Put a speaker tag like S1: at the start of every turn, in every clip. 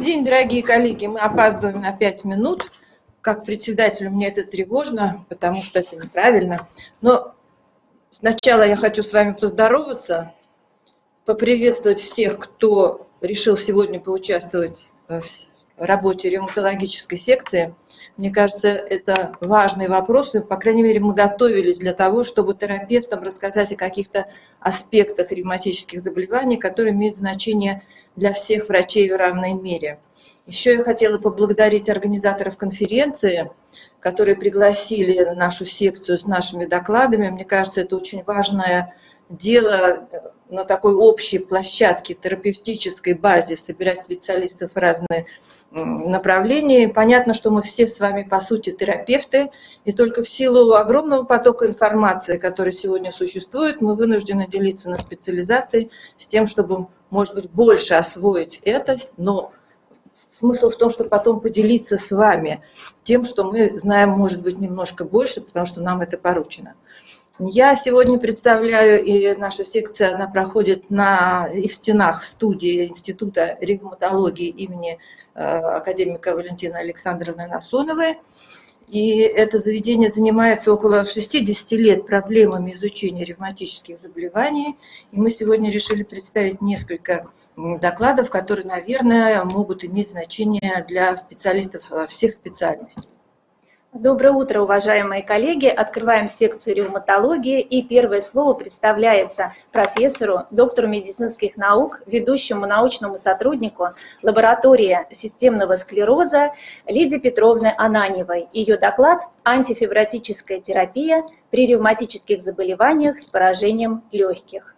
S1: день, дорогие коллеги. Мы опаздываем на 5 минут. Как председателю мне это тревожно, потому что это неправильно. Но сначала я хочу с вами поздороваться, поприветствовать всех, кто решил сегодня поучаствовать в работе ревматологической секции. Мне кажется, это важные вопросы. По крайней мере, мы готовились для того, чтобы терапевтам рассказать о каких-то аспектах ревматических заболеваний, которые имеют значение для всех врачей в равной мере. Еще я хотела поблагодарить организаторов конференции, которые пригласили нашу секцию с нашими докладами. Мне кажется, это очень важное дело на такой общей площадке, терапевтической базе, собирать специалистов в разные направлений. Понятно, что мы все с вами, по сути, терапевты, и только в силу огромного потока информации, который сегодня существует, мы вынуждены делиться на специализации с тем, чтобы, может быть, больше освоить это, но смысл в том, чтобы потом поделиться с вами тем, что мы знаем, может быть, немножко больше, потому что нам это поручено. Я сегодня представляю, и наша секция, она проходит и в стенах студии Института ревматологии имени академика Валентины Александровны Насоновой. И это заведение занимается около 60 лет проблемами изучения ревматических заболеваний. И мы сегодня решили представить несколько докладов, которые, наверное, могут иметь значение для специалистов всех специальностей.
S2: Доброе утро, уважаемые коллеги. Открываем секцию ревматологии, и первое слово представляется профессору, доктору медицинских наук, ведущему научному сотруднику лаборатории системного склероза Лидии Петровны Ананьевой. Ее доклад «Антифибротическая терапия при ревматических заболеваниях с поражением легких».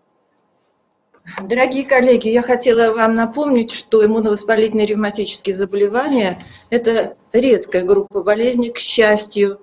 S1: Дорогие коллеги, я хотела вам напомнить, что иммуновоспалительные ревматические заболевания – это редкая группа болезней, к счастью,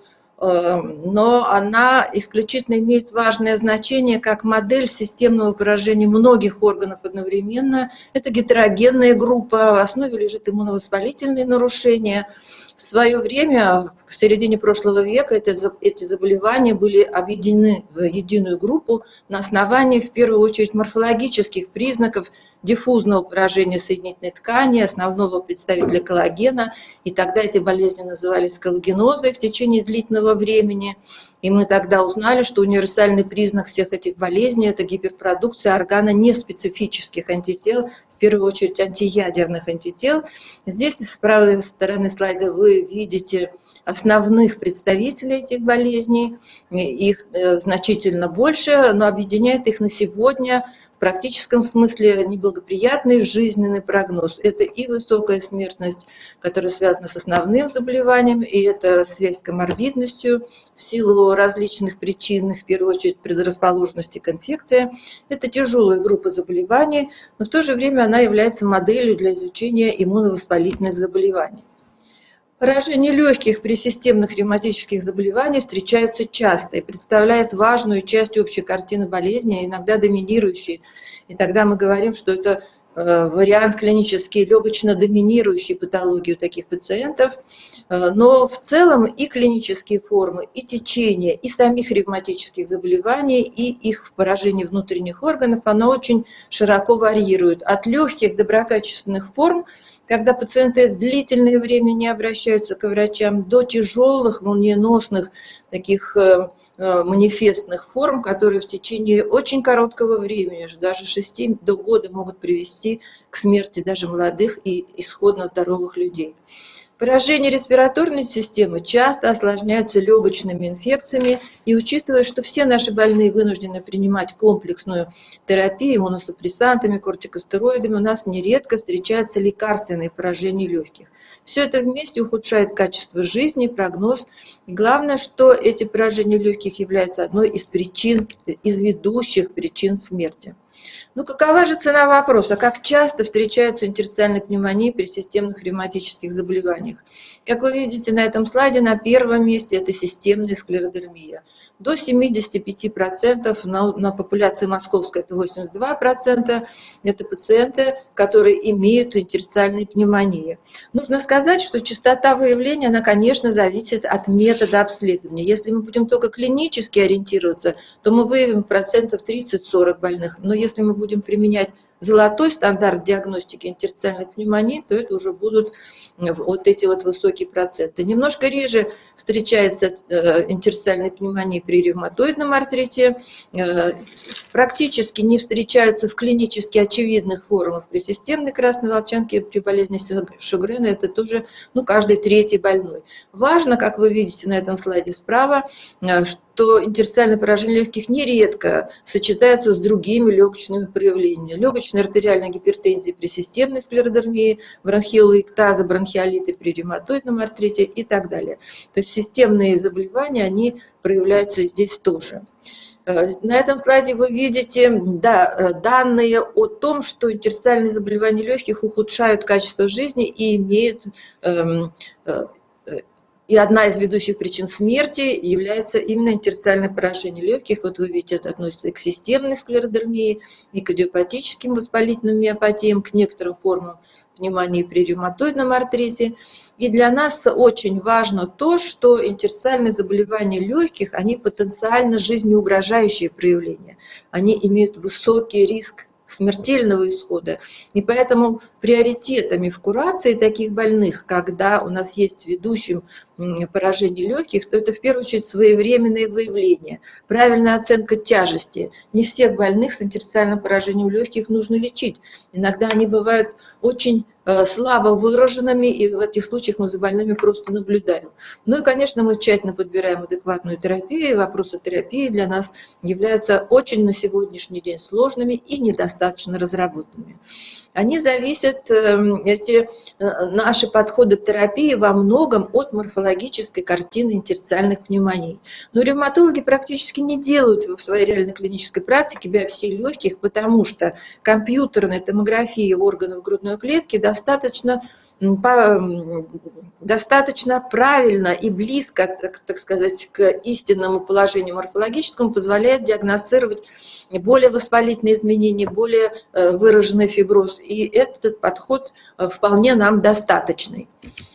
S1: но она исключительно имеет важное значение как модель системного поражения многих органов одновременно. Это гетерогенная группа, в основе лежит иммуновоспалительные нарушения. В свое время, в середине прошлого века, эти заболевания были объединены в единую группу на основании, в первую очередь, морфологических признаков диффузного поражения соединительной ткани, основного представителя коллагена. И тогда эти болезни назывались коллагенозой в течение длительного времени. И мы тогда узнали, что универсальный признак всех этих болезней – это гиперпродукция органонеспецифических антител, в первую очередь антиядерных антител. Здесь с правой стороны слайда вы видите основных представителей этих болезней. Их значительно больше, но объединяет их на сегодня в практическом смысле неблагоприятный жизненный прогноз. Это и высокая смертность, которая связана с основным заболеванием, и это связь с коморбидностью в силу различных причин, в первую очередь предрасположенности к инфекции. Это тяжелая группа заболеваний, но в то же время она является моделью для изучения иммуновоспалительных заболеваний. Поражения легких при системных ревматических заболеваниях встречаются часто и представляют важную часть общей картины болезни, иногда доминирующей. И тогда мы говорим, что это вариант клинически легочно-доминирующей патологии у таких пациентов. Но в целом и клинические формы, и течение, и самих ревматических заболеваний, и их поражение внутренних органов, оно очень широко варьирует. От легких доброкачественных форм, когда пациенты длительное время не обращаются к врачам, до тяжелых, молниеносных, таких манифестных форм, которые в течение очень короткого времени, даже 6 до года, могут привести к смерти даже молодых и исходно здоровых людей. Поражения респираторной системы часто осложняются легочными инфекциями, и учитывая, что все наши больные вынуждены принимать комплексную терапию иммуносупрессантами, кортикостероидами, у нас нередко встречаются лекарственные поражения легких. Все это вместе ухудшает качество жизни, прогноз. И главное, что эти поражения легких являются одной из причин, из ведущих причин смерти. Ну, какова же цена вопроса? Как часто встречаются интерстициальные пневмонии при системных ревматических заболеваниях? Как вы видите на этом слайде, на первом месте это системная склеродермия. До 75% на популяции московской это 82%. Это пациенты, которые имеют интерстициальные пневмонии. Нужно сказать, что частота выявления, она, конечно, зависит от метода обследования. Если мы будем только клинически ориентироваться, то мы выявим процентов 30-40 больных. Но если мы будем применять золотой стандарт диагностики интерстициальной пневмонии, то это уже будут вот эти вот высокие проценты. Немножко реже встречается интерстициальная пневмония при ревматоидном артрите, практически не встречаются в клинически очевидных формах при системной красной волчанке, при болезни Шогрена это тоже каждый третий больной. Важно, как вы видите на этом слайде справа, что интерстициальное поражение легких нередко сочетается с другими легочными проявлениями. Легочная артериальная гипертензия при системной склеродермии, бронхиолоэктаза, бронхиолиты при ревматоидном артрите и так далее. То есть системные заболевания, они проявляются здесь тоже. На этом слайде вы видите данные о том, что интерстициальные заболевания легких ухудшают качество жизни и имеют и одна из ведущих причин смерти является именно интерстициальное поражение легких. Вот вы видите, это относится и к системной склеродермии, и к идиопатическим воспалительным миопатиям, к некоторым формам пневмонии при ревматоидном артрите. И для нас очень важно то, что интерстициальные заболевания легких, они потенциально жизнеугрожающие проявления. Они имеют высокий риск смертельного исхода. И поэтому приоритетами в курации таких больных, когда у нас есть ведущим поражение легких, то это в первую очередь своевременное выявление, правильная оценка тяжести. Не всех больных с интерстициальным поражением легких нужно лечить. Иногда они бывают очень слабо выраженными, и в этих случаях мы за больными просто наблюдаем. Ну и, конечно, мы тщательно подбираем адекватную терапию, и вопросы терапии для нас являются очень на сегодняшний день сложными и недостаточно разработанными. Они зависят, эти наши подходы к терапии, во многом от морфологической картины интерстициальных пневмоний. Но ревматологи практически не делают в своей реальной клинической практике биопсии легких, потому что компьютерная томография органов грудной клетки достаточно правильно и близко, так сказать, к истинному положению морфологическому позволяет диагностировать более воспалительные изменения, более выраженный фиброз. И этот подход вполне нам достаточный.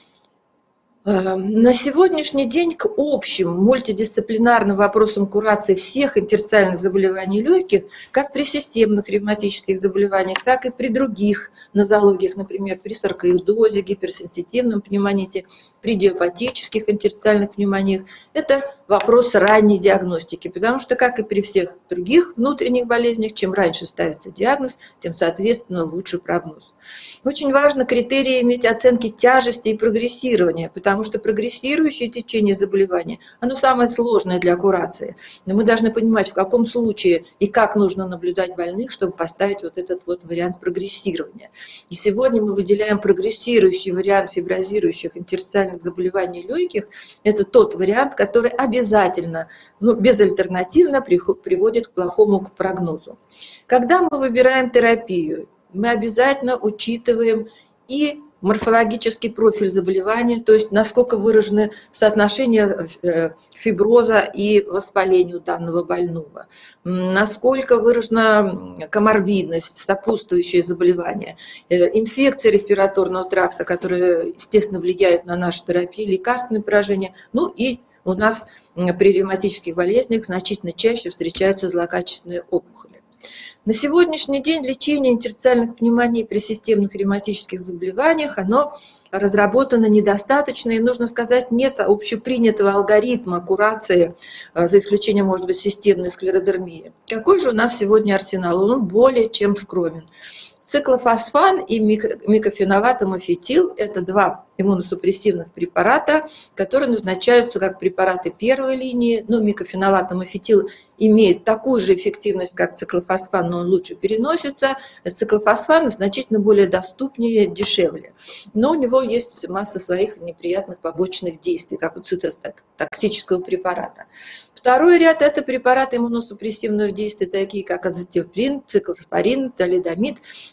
S1: На сегодняшний день к общим мультидисциплинарным вопросам курации всех интерстициальных заболеваний легких, как при системных ревматических заболеваниях, так и при других нозологиях, например, при саркоидозе, гиперсенситивном пневмоните, при идиопатических интерстициальных пневмониях, это вопрос ранней диагностики, потому что, как и при всех других внутренних болезнях, чем раньше ставится диагноз, тем, соответственно, лучше прогноз. Очень важно критерии иметь оценки тяжести и прогрессирования, потому что прогрессирующее течение заболевания, оно самое сложное для курации. Но мы должны понимать, в каком случае и как нужно наблюдать больных, чтобы поставить вот этот вот вариант прогрессирования. И сегодня мы выделяем прогрессирующий вариант фиброзирующих интерстициальных заболеваний легких. Это тот вариант, который обязательно, безальтернативно приводит к плохому прогнозу. Когда мы выбираем терапию, мы обязательно учитываем и морфологический профиль заболевания, то есть насколько выражены соотношения фиброза и воспаления у данного больного, насколько выражена коморбидность, сопутствующие заболевания, инфекции респираторного тракта, которые, естественно, влияют на нашу терапию, лекарственные поражения, ну и у нас при ревматических болезнях значительно чаще встречаются злокачественные опухоли. На сегодняшний день лечение интерстициальных пневмоний при системных ревматических заболеваниях, оно разработано недостаточно, и, нужно сказать, нет общепринятого алгоритма курации, за исключением, может быть, системной склеродермии. Какой же у нас сегодня арсенал? Он более чем скромен. Циклофосфан и микофенолат амофетил – это два иммуносупрессивных препарата, которые назначаются как препараты первой линии. Но микофенолат амофетил имеет такую же эффективность, как циклофосфан, но он лучше переносится. Циклофосфан значительно более доступнее, дешевле. Но у него есть масса своих неприятных побочных действий, как у цитотоксического препарата. Второй ряд – это препараты иммуносупрессивного действия, такие как азотиоприн, циклоспорин, талидомид.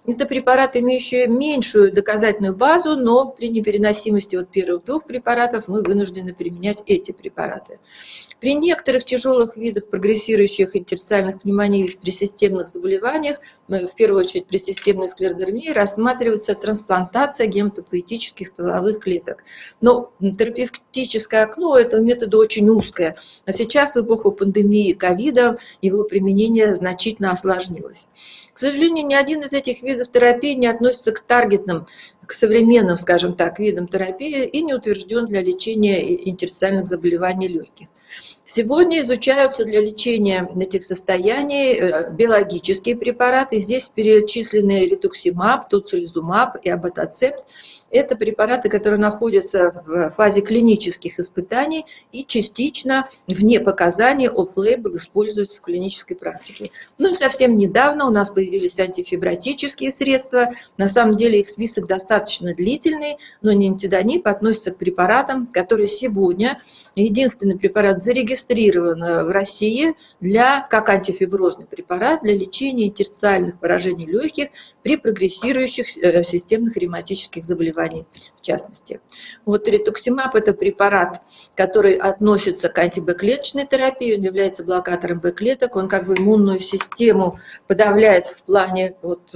S1: Это препараты, имеющие меньшую доказательную базу, но при непереносимости от первых двух препаратов мы вынуждены применять эти препараты. При некоторых тяжелых видах прогрессирующих интерстициальных пневмоний при системных заболеваниях, в первую очередь при системной склеродермии, рассматривается трансплантация гематопоэтических стволовых клеток. Но терапевтическое окно этого метода очень узкое. А сейчас, в эпоху пандемии ковида, его применение значительно осложнилось. К сожалению, ни один из этих видов терапии не относится к таргетным, к современным, скажем так, видам терапии и не утвержден для лечения интерстициальных заболеваний легких. Сегодня изучаются для лечения этих состояний биологические препараты. Здесь перечислены ритуксимаб, тоцилизумаб и абатацепт. Это препараты, которые находятся в фазе клинических испытаний и частично вне показаний off-label используются в клинической практике. Ну и совсем недавно у нас появились антифибротические средства. На самом деле их список достаточно длительный, но нинтиданиб относится к препаратам, которые сегодня единственный препарат зарегистрирован в России как антифиброзный препарат для лечения интерстициальных поражений легких при прогрессирующих системных ревматических заболеваниях. В частности. Вот ритуксимаб – это препарат, который относится к антиб-клеточной терапии, он является блокатором Б-клеток, он как бы иммунную систему подавляет в плане,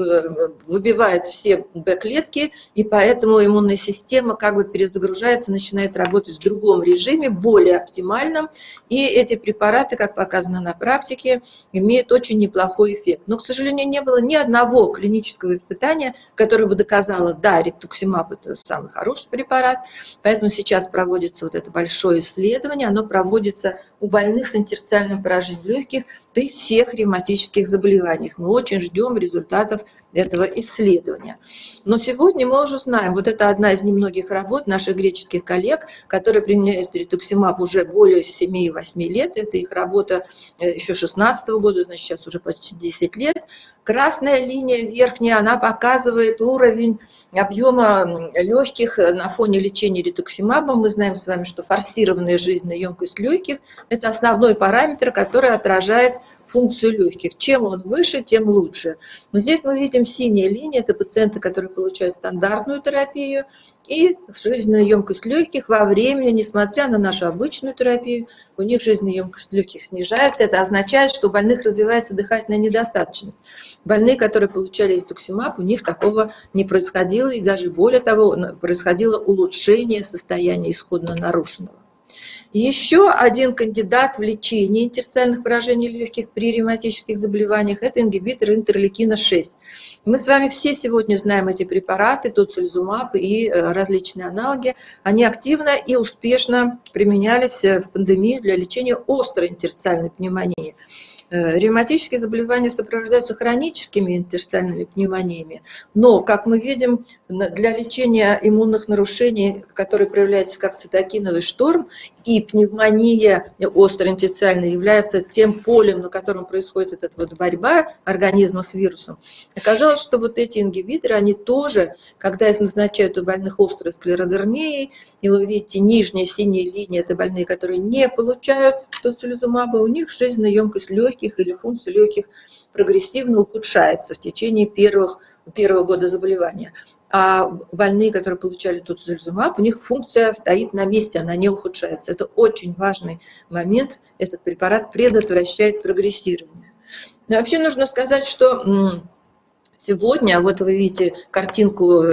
S1: выбивает все Б-клетки, и поэтому иммунная система как бы перезагружается, начинает работать в другом режиме, более оптимальном, и эти препараты, как показано на практике, имеют очень неплохой эффект. Но, к сожалению, не было ни одного клинического испытания, которое бы доказало, да, ритуксимаб это самый хороший препарат, поэтому сейчас проводится вот это большое исследование, оно проводится у больных с интерстициальным поражением легких при всех ревматических заболеваниях. Мы очень ждем результатов этого исследования. Но сегодня мы уже знаем, вот это одна из немногих работ наших греческих коллег, которые применяют ритуксимаб уже более 7-8 лет, это их работа еще 2016 года, значит сейчас уже почти 10 лет. Красная линия верхняя, она показывает уровень объема легких на фоне лечения ритуксимабом. Мы знаем с вами, что форсированная жизненная емкость легких – это основной параметр, который отражает функцию легких. Чем он выше, тем лучше. Но здесь мы видим синяя линия, это пациенты, которые получают стандартную терапию, и жизненная емкость легких во времени, несмотря на нашу обычную терапию, у них жизненная емкость легких снижается. Это означает, что у больных развивается дыхательная недостаточность. Больные, которые получали ритуксимаб, у них такого не происходило, и даже более того, происходило улучшение состояния исходно нарушенного. Еще один кандидат в лечение интерстициальных поражений легких при ревматических заболеваниях – это ингибитор интерлейкина-6. Мы с вами все сегодня знаем эти препараты, тоцилизумаб и различные аналоги. Они активно и успешно применялись в пандемию для лечения острой интерстициальной пневмонии. Ревматические заболевания сопровождаются хроническими интерстициальными пневмониями, но, как мы видим, для лечения иммунных нарушений, которые проявляются как цитокиновый шторм, и пневмония остроинтерстициальная является тем полем, на котором происходит эта вот борьба организма с вирусом. Оказалось, что вот эти ингибиторы, они тоже, когда их назначают у больных острой склеродермией, и вы видите, нижняя синяя линия – это больные, которые не получают тоцилизумаба, у них жизненная емкость легких или функция легких прогрессивно ухудшается в течение первого года заболевания. А больные, которые получали тоцилизумаб, у них функция стоит на месте, она не ухудшается. Это очень важный момент, этот препарат предотвращает прогрессирование. Но вообще нужно сказать, что сегодня, вот вы видите картинку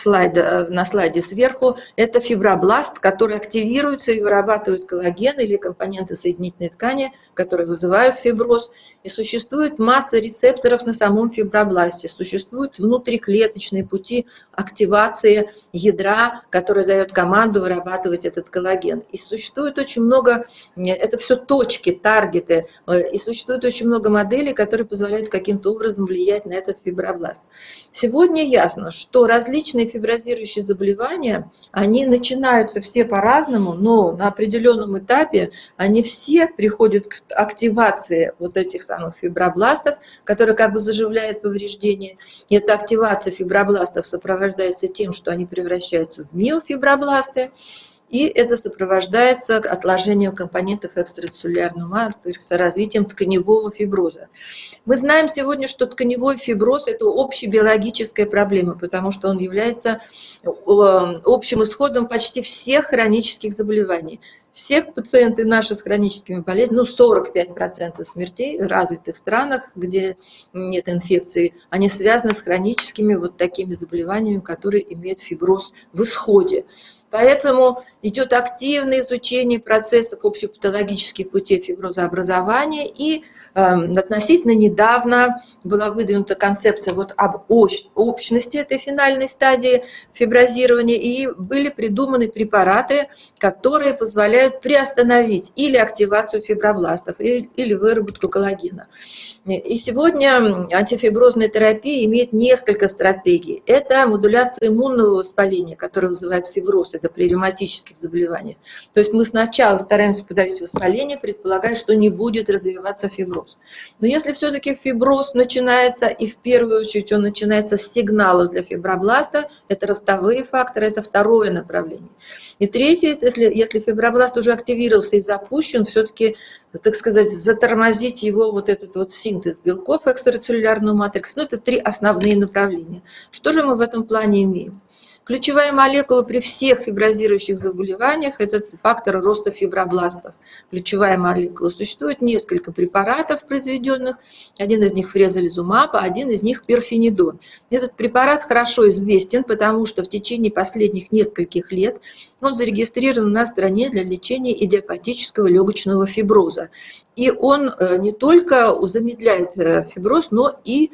S1: на слайде сверху, это фибробласт, который активируется и вырабатывает коллаген или компоненты соединительной ткани, которые вызывают фиброз. И существует масса рецепторов на самом фибробласте, существуют внутриклеточные пути активации ядра, который дает команду вырабатывать этот коллаген. И существует очень много, это все точки, таргеты, и существует очень много моделей, которые позволяют каким-то образом влиять на этот фибробласт. Сегодня ясно, что различные фиброзирующие заболевания, они начинаются все по-разному, но на определенном этапе они все приходят к активации вот этих самых фибробластов, которые как бы заживляют повреждения. И эта активация фибробластов сопровождается тем, что они превращаются в миофибробласты. и это сопровождается отложением компонентов экстрацеллюлярного матрикса, развитием тканевого фиброза. Мы знаем сегодня, что тканевой фиброз – это общебиологическая проблема, потому что он является общим исходом почти всех хронических заболеваний. Все пациенты наши с хроническими болезнями, 45% смертей в развитых странах, где нет инфекции, они связаны с хроническими вот такими заболеваниями, которые имеют фиброз в исходе. Поэтому идет активное изучение процессов общепатологических путей фиброзообразования, и относительно недавно была выдвинута концепция вот об общности этой финальной стадии фиброзирования, и были придуманы препараты, которые позволяют приостановить или активацию фибробластов, или выработку коллагена. И сегодня антифиброзная терапия имеет несколько стратегий. Это модуляция иммунного воспаления, которое вызывает фиброз, это при ревматических заболеваниях. То есть мы сначала стараемся подавить воспаление, предполагая, что не будет развиваться фиброз. Но если все-таки фиброз начинается, и в первую очередь он начинается с сигнала для фибробласта, это ростовые факторы, это второе направление. И третье, если фибробласт уже активировался и запущен, все-таки, так сказать, затормозить его вот этот вот синтез белков экстрацеллюлярного матрикса, это три основные направления. Что же мы в этом плане имеем? Ключевая молекула при всех фиброзирующих заболеваниях – это фактор роста фибробластов. Ключевая молекула. Существует несколько препаратов произведенных. Один из них фрезолизумаб, а один из них перфенидон. Этот препарат хорошо известен, потому что в течение последних нескольких лет он зарегистрирован на стране для лечения идиопатического легочного фиброза. И он не только замедляет фиброз, но и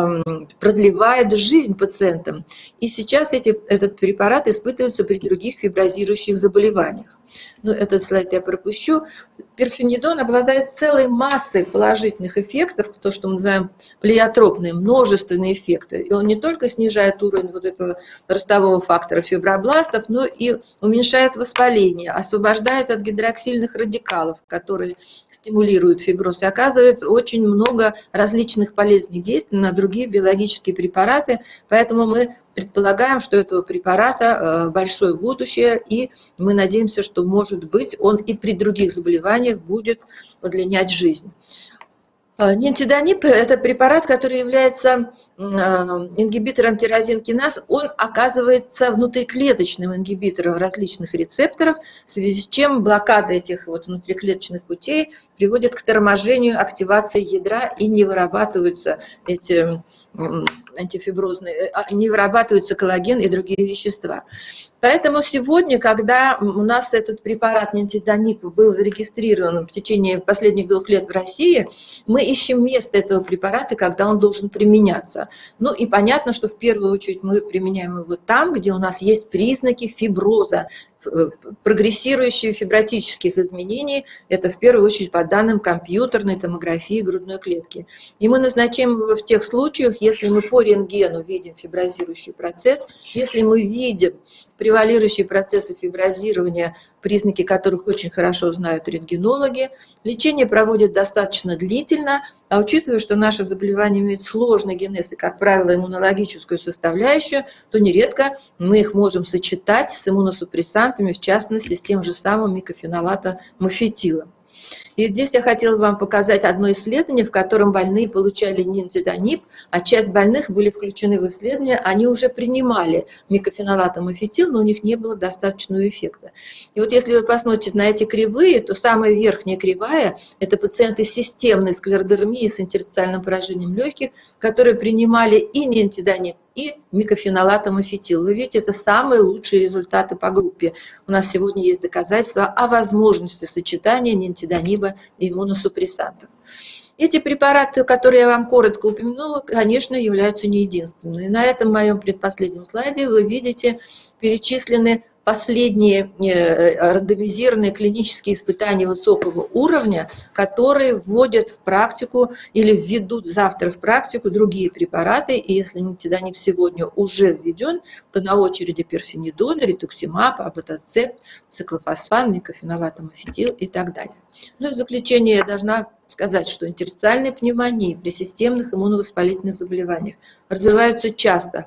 S1: продлевает жизнь пациентам. И сейчас этот препарат испытывается при других фиброзирующих заболеваниях. Но этот слайд я пропущу. Перфенидон обладает целой массой положительных эффектов, то, что мы называем плеотропные, множественные эффекты. И он не только снижает уровень вот этого ростового фактора фибробластов, но и уменьшает воспаление, освобождает от гидроксильных радикалов, которые стимулируют фиброз, и оказывает очень много различных полезных действий на другие биологические препараты. Поэтому мы предполагаем, что у этого препарата большое будущее, и мы надеемся, что, может быть, он и при других заболеваниях будет удлинять жизнь. Нинтиданиб – это препарат, который является ингибитором тирозин-киназ. Он оказывается внутриклеточным ингибитором различных рецепторов, в связи с чем блокада этих вот внутриклеточных путей приводит к торможению активации ядра, и не вырабатываются эти антифиброзные, не вырабатываются коллаген и другие вещества. Поэтому сегодня, когда у нас этот препарат нинтиданиб был зарегистрирован в течение последних 2 лет в России, мы ищем место этого препарата, когда он должен применяться. Ну и понятно, что в первую очередь мы применяем его там, где у нас есть признаки фиброза, прогрессирующие фибротических изменений, это в первую очередь по данным компьютерной томографии грудной клетки. И мы назначаем его в тех случаях, если мы по рентгену видим фиброзирующий процесс, если мы видим превалирующие процессы фиброзирования, признаки которых очень хорошо знают рентгенологи. Лечение проводят достаточно длительно, а учитывая, что наше заболевание имеет сложный генез и, как правило, иммунологическую составляющую, то нередко мы их можем сочетать с иммуносупрессантами, в частности, с тем же самым микофенолатом мофетилом. И здесь я хотела вам показать одно исследование, в котором больные получали нинтиданиб, а часть больных были включены в исследование, они уже принимали микофенолат мофетил, но у них не было достаточного эффекта. И вот если вы посмотрите на эти кривые, то самая верхняя кривая – это пациенты с системной склеродермией, с интерстициальным поражением легких, которые принимали и нинтиданиб, и микофенолат мофетил. Вы видите, это самые лучшие результаты по группе. У нас сегодня есть доказательства о возможности сочетания нинтиданиба и иммуносупрессантов. Эти препараты, которые я вам коротко упомянула, конечно, являются не единственными. На этом моем предпоследнем слайде вы видите перечислены последние рандомизированные клинические испытания высокого уровня, которые вводят в практику или введут завтра в практику другие препараты. И если нинтиданиб сегодня уже введен, то на очереди перфенидон, ритуксимаб, абатацепт, циклофосфан, микофенолат мофетил и так далее. Ну и в заключение я должна сказать, что интерстициальные пневмонии при системных иммуновоспалительных заболеваниях развиваются часто.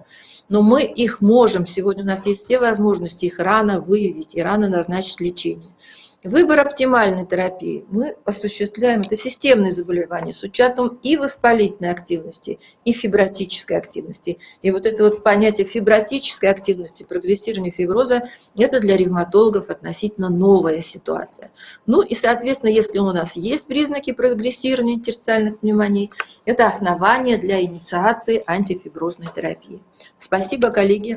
S1: Но мы их можем, сегодня у нас есть все возможности их рано выявить и рано назначить лечение. Выбор оптимальной терапии мы осуществляем, это системные заболевания с учетом и воспалительной активности, и фибротической активности. И вот это вот понятие фибротической активности, прогрессирования фиброза, это для ревматологов относительно новая ситуация. Ну и, соответственно, если у нас есть признаки прогрессирования интерстициальных пневмоний, это основание для инициации антифиброзной терапии. Спасибо, коллеги.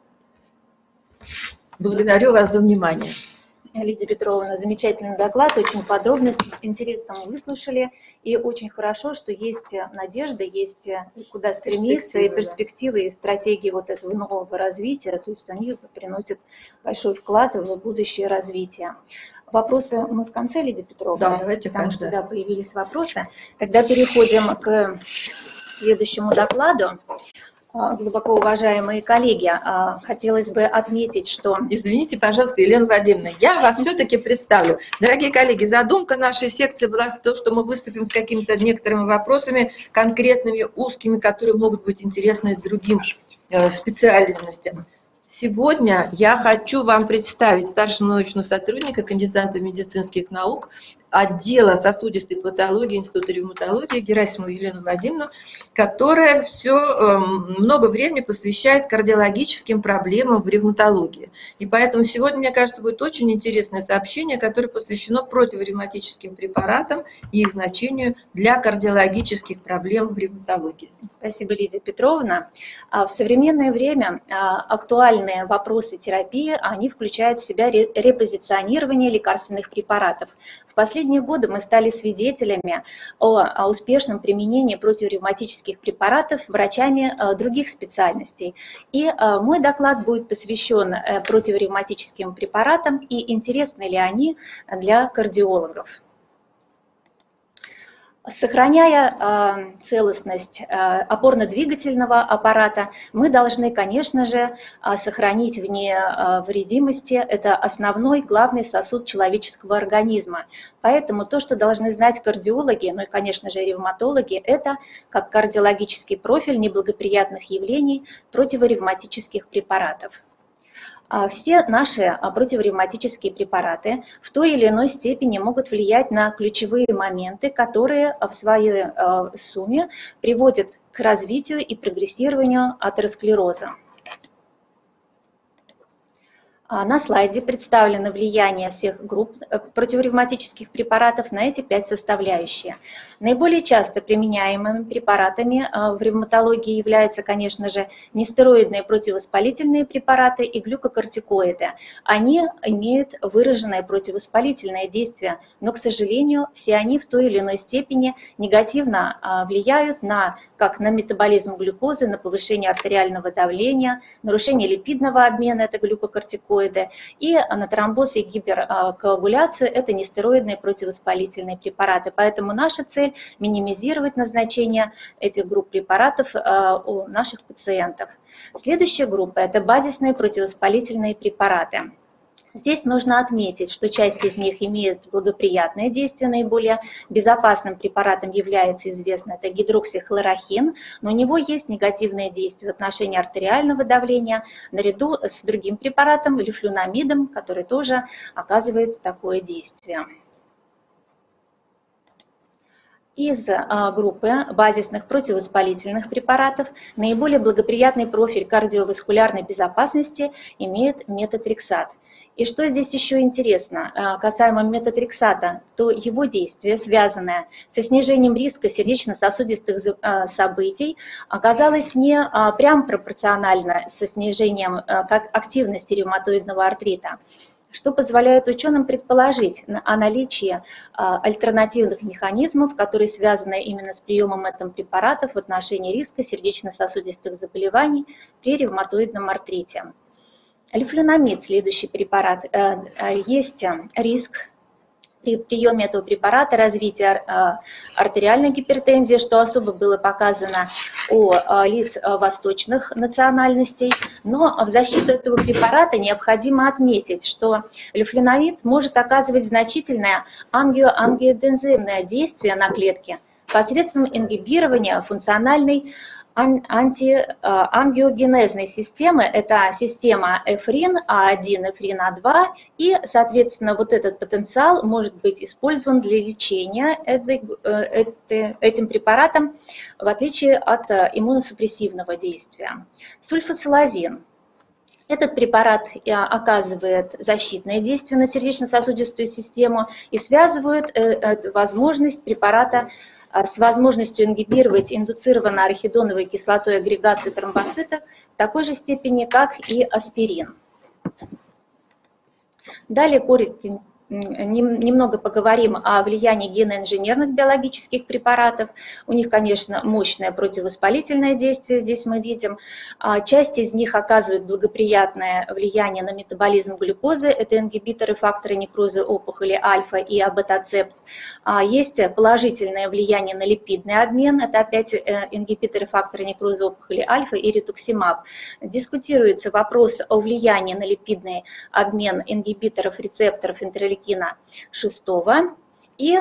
S1: Благодарю вас за внимание.
S2: Лидия Петровна, замечательный доклад, очень подробно, с интересом выслушали, и очень хорошо, что есть надежда, есть куда стремиться, и перспективы, и стратегии вот этого нового развития, то есть они приносят большой вклад в будущее развитие. Вопросы мы в конце, Лидия Петровна?
S1: Да, давайте.
S2: Потому что, да, появились вопросы. Тогда переходим к следующему докладу. Глубоко уважаемые коллеги, хотелось бы отметить, что...
S1: Извините, пожалуйста, Елена Владимировна, я вас все-таки представлю. Дорогие коллеги, задумка нашей секции была то, что мы выступим с какими-то некоторыми вопросами конкретными, узкими, которые могут быть интересны другим специальностям. Сегодня я хочу вам представить старшего научного сотрудника, кандидата медицинских наук, отдела сосудистой патологии Института ревматологии Герасимову Елену Владимировну, которая много времени посвящает кардиологическим проблемам в ревматологии. И поэтому сегодня, мне кажется, будет очень интересное сообщение, которое посвящено противоревматическим препаратам и их значению для кардиологических проблем в ревматологии.
S2: Спасибо, Лидия Петровна. В современное время актуальные вопросы терапии, они включают в себя репозиционирование лекарственных препаратов. В последние годы мы стали свидетелями о успешном применении противоревматических препаратов врачами других специальностей. И мой доклад будет посвящен противоревматическим препаратам и интересны ли они для кардиологов. Сохраняя целостность опорно-двигательного аппарата, мы должны, конечно же, сохранить в невредимости. Это основной, главный сосуд человеческого организма. Поэтому то, что должны знать кардиологи, ну и, конечно же, ревматологи, это как кардиологический профиль неблагоприятных явлений противоревматических препаратов. Все наши противоревматические препараты в той или иной степени могут влиять на ключевые моменты, которые в своей сумме приводят к развитию и прогрессированию атеросклероза. На слайде представлено влияние всех групп противоревматических препаратов на эти 5 составляющих. Наиболее часто применяемыми препаратами в ревматологии являются, конечно же, нестероидные противовоспалительные препараты и глюкокортикоиды. Они имеют выраженное противовоспалительное действие, но, к сожалению, все они в той или иной степени негативно влияют как на метаболизм глюкозы, на повышение артериального давления, нарушение липидного обмена, это глюкокортикоиды, и на тромбоз и гиперкоагуляцию, это нестероидные противовоспалительные препараты. Поэтому наша цель – минимизировать назначение этих групп препаратов у наших пациентов. Следующая группа – это базисные противовоспалительные препараты. Здесь нужно отметить, что часть из них имеет благоприятное действие, наиболее безопасным препаратом является известно, это гидроксихлорохин, но у него есть негативное действие в отношении артериального давления, наряду с другим препаратом, лифлюнамидом, который тоже оказывает такое действие. Из группы базисных противовоспалительных препаратов наиболее благоприятный профиль кардиоваскулярной безопасности имеет метотрексат. И что здесь еще интересно, касаемо метотрексата, то его действие, связанное со снижением риска сердечно-сосудистых событий, оказалось не прям пропорционально со снижением активности ревматоидного артрита, что позволяет ученым предположить о наличии альтернативных механизмов, которые связаны именно с приемом этих препаратов в отношении риска сердечно-сосудистых заболеваний при ревматоидном артрите. Лифлюнамид, следующий препарат, есть риск при приеме этого препарата развития артериальной гипертензии, что особо было показано у лиц восточных национальностей. Но в защиту этого препарата необходимо отметить, что лифлюнамид может оказывать значительное ангиодензимное действие на клетки посредством ингибирования функциональной антиангиогенезной системы, это система эфрин А1, эфрин А2, и, соответственно, вот этот потенциал может быть использован для лечения этим препаратом, в отличие от иммуносупрессивного действия. Сульфасилазин. Этот препарат оказывает защитное действие на сердечно-сосудистую систему и связывает возможность препарата с возможностью ингибировать индуцированно арахидоновой кислотой агрегацию тромбоцитов в такой же степени, как и аспирин. Далее немного поговорим о влиянии геноинженерных биологических препаратов. У них, конечно, мощное противовоспалительное действие, здесь мы видим. Часть из них оказывает благоприятное влияние на метаболизм глюкозы. Это ингибиторы фактора некроза опухоли альфа и абатацепт. Есть положительное влияние на липидный обмен. Это опять ингибиторы фактора некроза опухоли альфа и ритуксимаб. Дискутируется вопрос о влиянии на липидный обмен ингибиторов рецепторов интерлейкина 6. И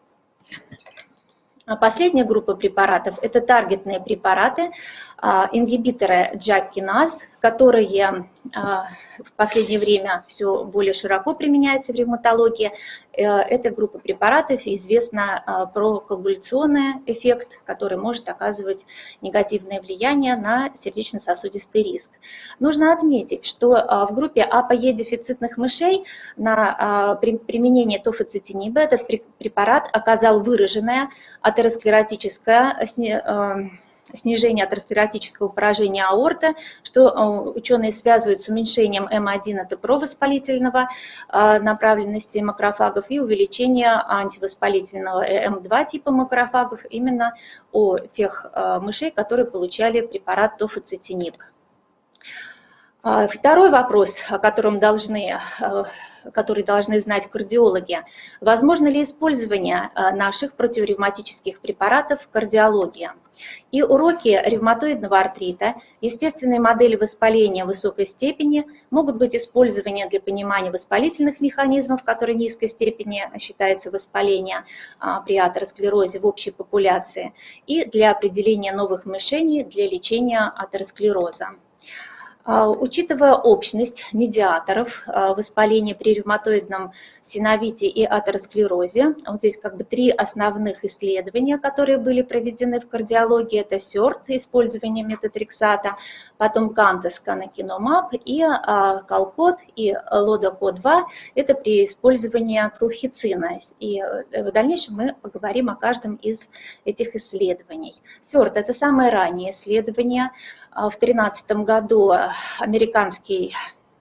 S2: последняя группа препаратов – это таргетные препараты, ингибиторы JAK-киназ, которые в последнее время все более широко применяются в ревматологии. Эта группа препаратов известна про коагуляционный эффект, который может оказывать негативное влияние на сердечно-сосудистый риск. Нужно отметить, что в группе АПОЕ-дефицитных мышей на применение тофацетиниба этот препарат оказал выраженное атеросклеротическое снижение атеросклеротического поражения аорты, что ученые связывают с уменьшением М1, это провоспалительного направленности макрофагов, и увеличение антивоспалительного М2 типа макрофагов именно у тех мышей, которые получали препарат тофацетиниб. Второй вопрос, который должны знать кардиологи. Возможно ли использование наших противоревматических препаратов в кардиологии? И уроки ревматоидного артрита, естественные модели воспаления высокой степени могут быть использованы для понимания воспалительных механизмов, которые низкой степени считается воспаление при атеросклерозе в общей популяции, и для определения новых мишеней для лечения атеросклероза. Учитывая общность медиаторов воспаления при ревматоидном синовите и атеросклерозе, вот здесь как бы 3 основных исследования, которые были проведены в кардиологии, это СЕРТ, использование метотрексата, потом Кантес, канакинумаб, и Калкот, и Лодоко-2, это при использовании колхицина. И в дальнейшем мы поговорим о каждом из этих исследований. СЕРТ – это самое раннее исследование. В 2013 году американский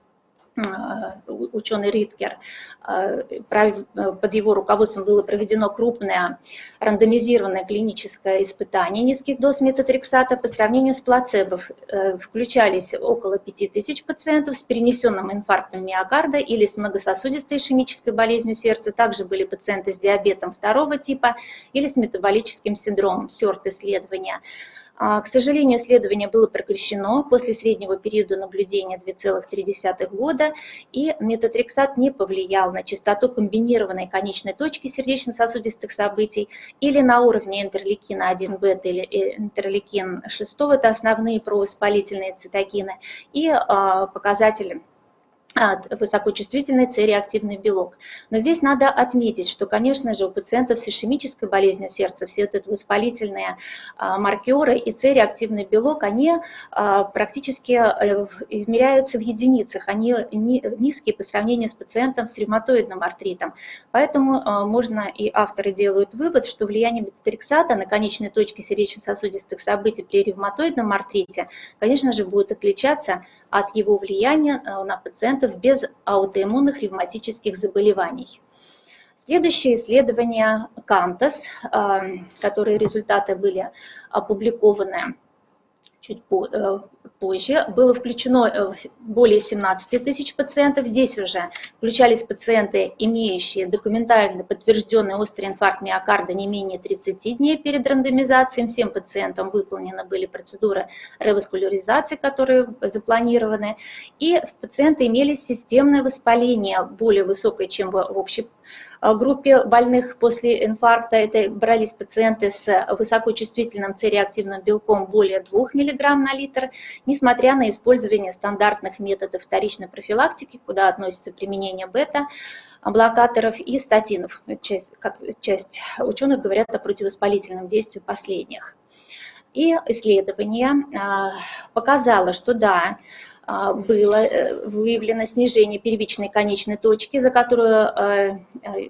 S2: ученый Риткер, под его руководством было проведено крупное рандомизированное клиническое испытание низких доз метотрексата по сравнению с плацебо. Включались около 5000 пациентов с перенесенным инфарктом миокарда или с многососудистой ишемической болезнью сердца. Также были пациенты с диабетом 2 типа или с метаболическим синдромом, СЕРТ-исследования. К сожалению, исследование было прекращено после среднего периода наблюдения 2,3 года, и метотрексат не повлиял на частоту комбинированной конечной точки сердечно-сосудистых событий или на уровне интерлейкина 1 бета или интерлейкин 6, это основные провоспалительные цитокины, и показатели высокочувствительный С-реактивный белок. Но здесь надо отметить, что, конечно же, у пациентов с ишемической болезнью сердца все вот эти воспалительные маркеры и С-реактивный белок, они практически измеряются в единицах, они низкие по сравнению с пациентом с ревматоидным артритом. Поэтому можно, и авторы делают вывод, что влияние метотрексата на конечные точки сердечно-сосудистых событий при ревматоидном артрите, конечно же, будет отличаться от его влияния на пациентов без аутоиммунных ревматических заболеваний. Следующее исследование Кантес, которые результаты были опубликованы чуть позже было включено более 17 тысяч пациентов. Здесь уже включались пациенты, имеющие документально подтвержденный острый инфаркт миокарда не менее 30 дней перед рандомизацией. Всем пациентам выполнены были процедуры реваскуляризации, которые запланированы. И пациенты имели системное воспаление более высокое, чем в общей группе больных после инфаркта. Это брались пациенты с высокочувствительным С-реактивным белком более 2 мг на литр, несмотря на использование стандартных методов вторичной профилактики, куда относится применение бета-блокаторов и статинов. Часть ученых говорят о противовоспалительном действии последних. И исследование показало, что да, было выявлено снижение первичной конечной точки, за которую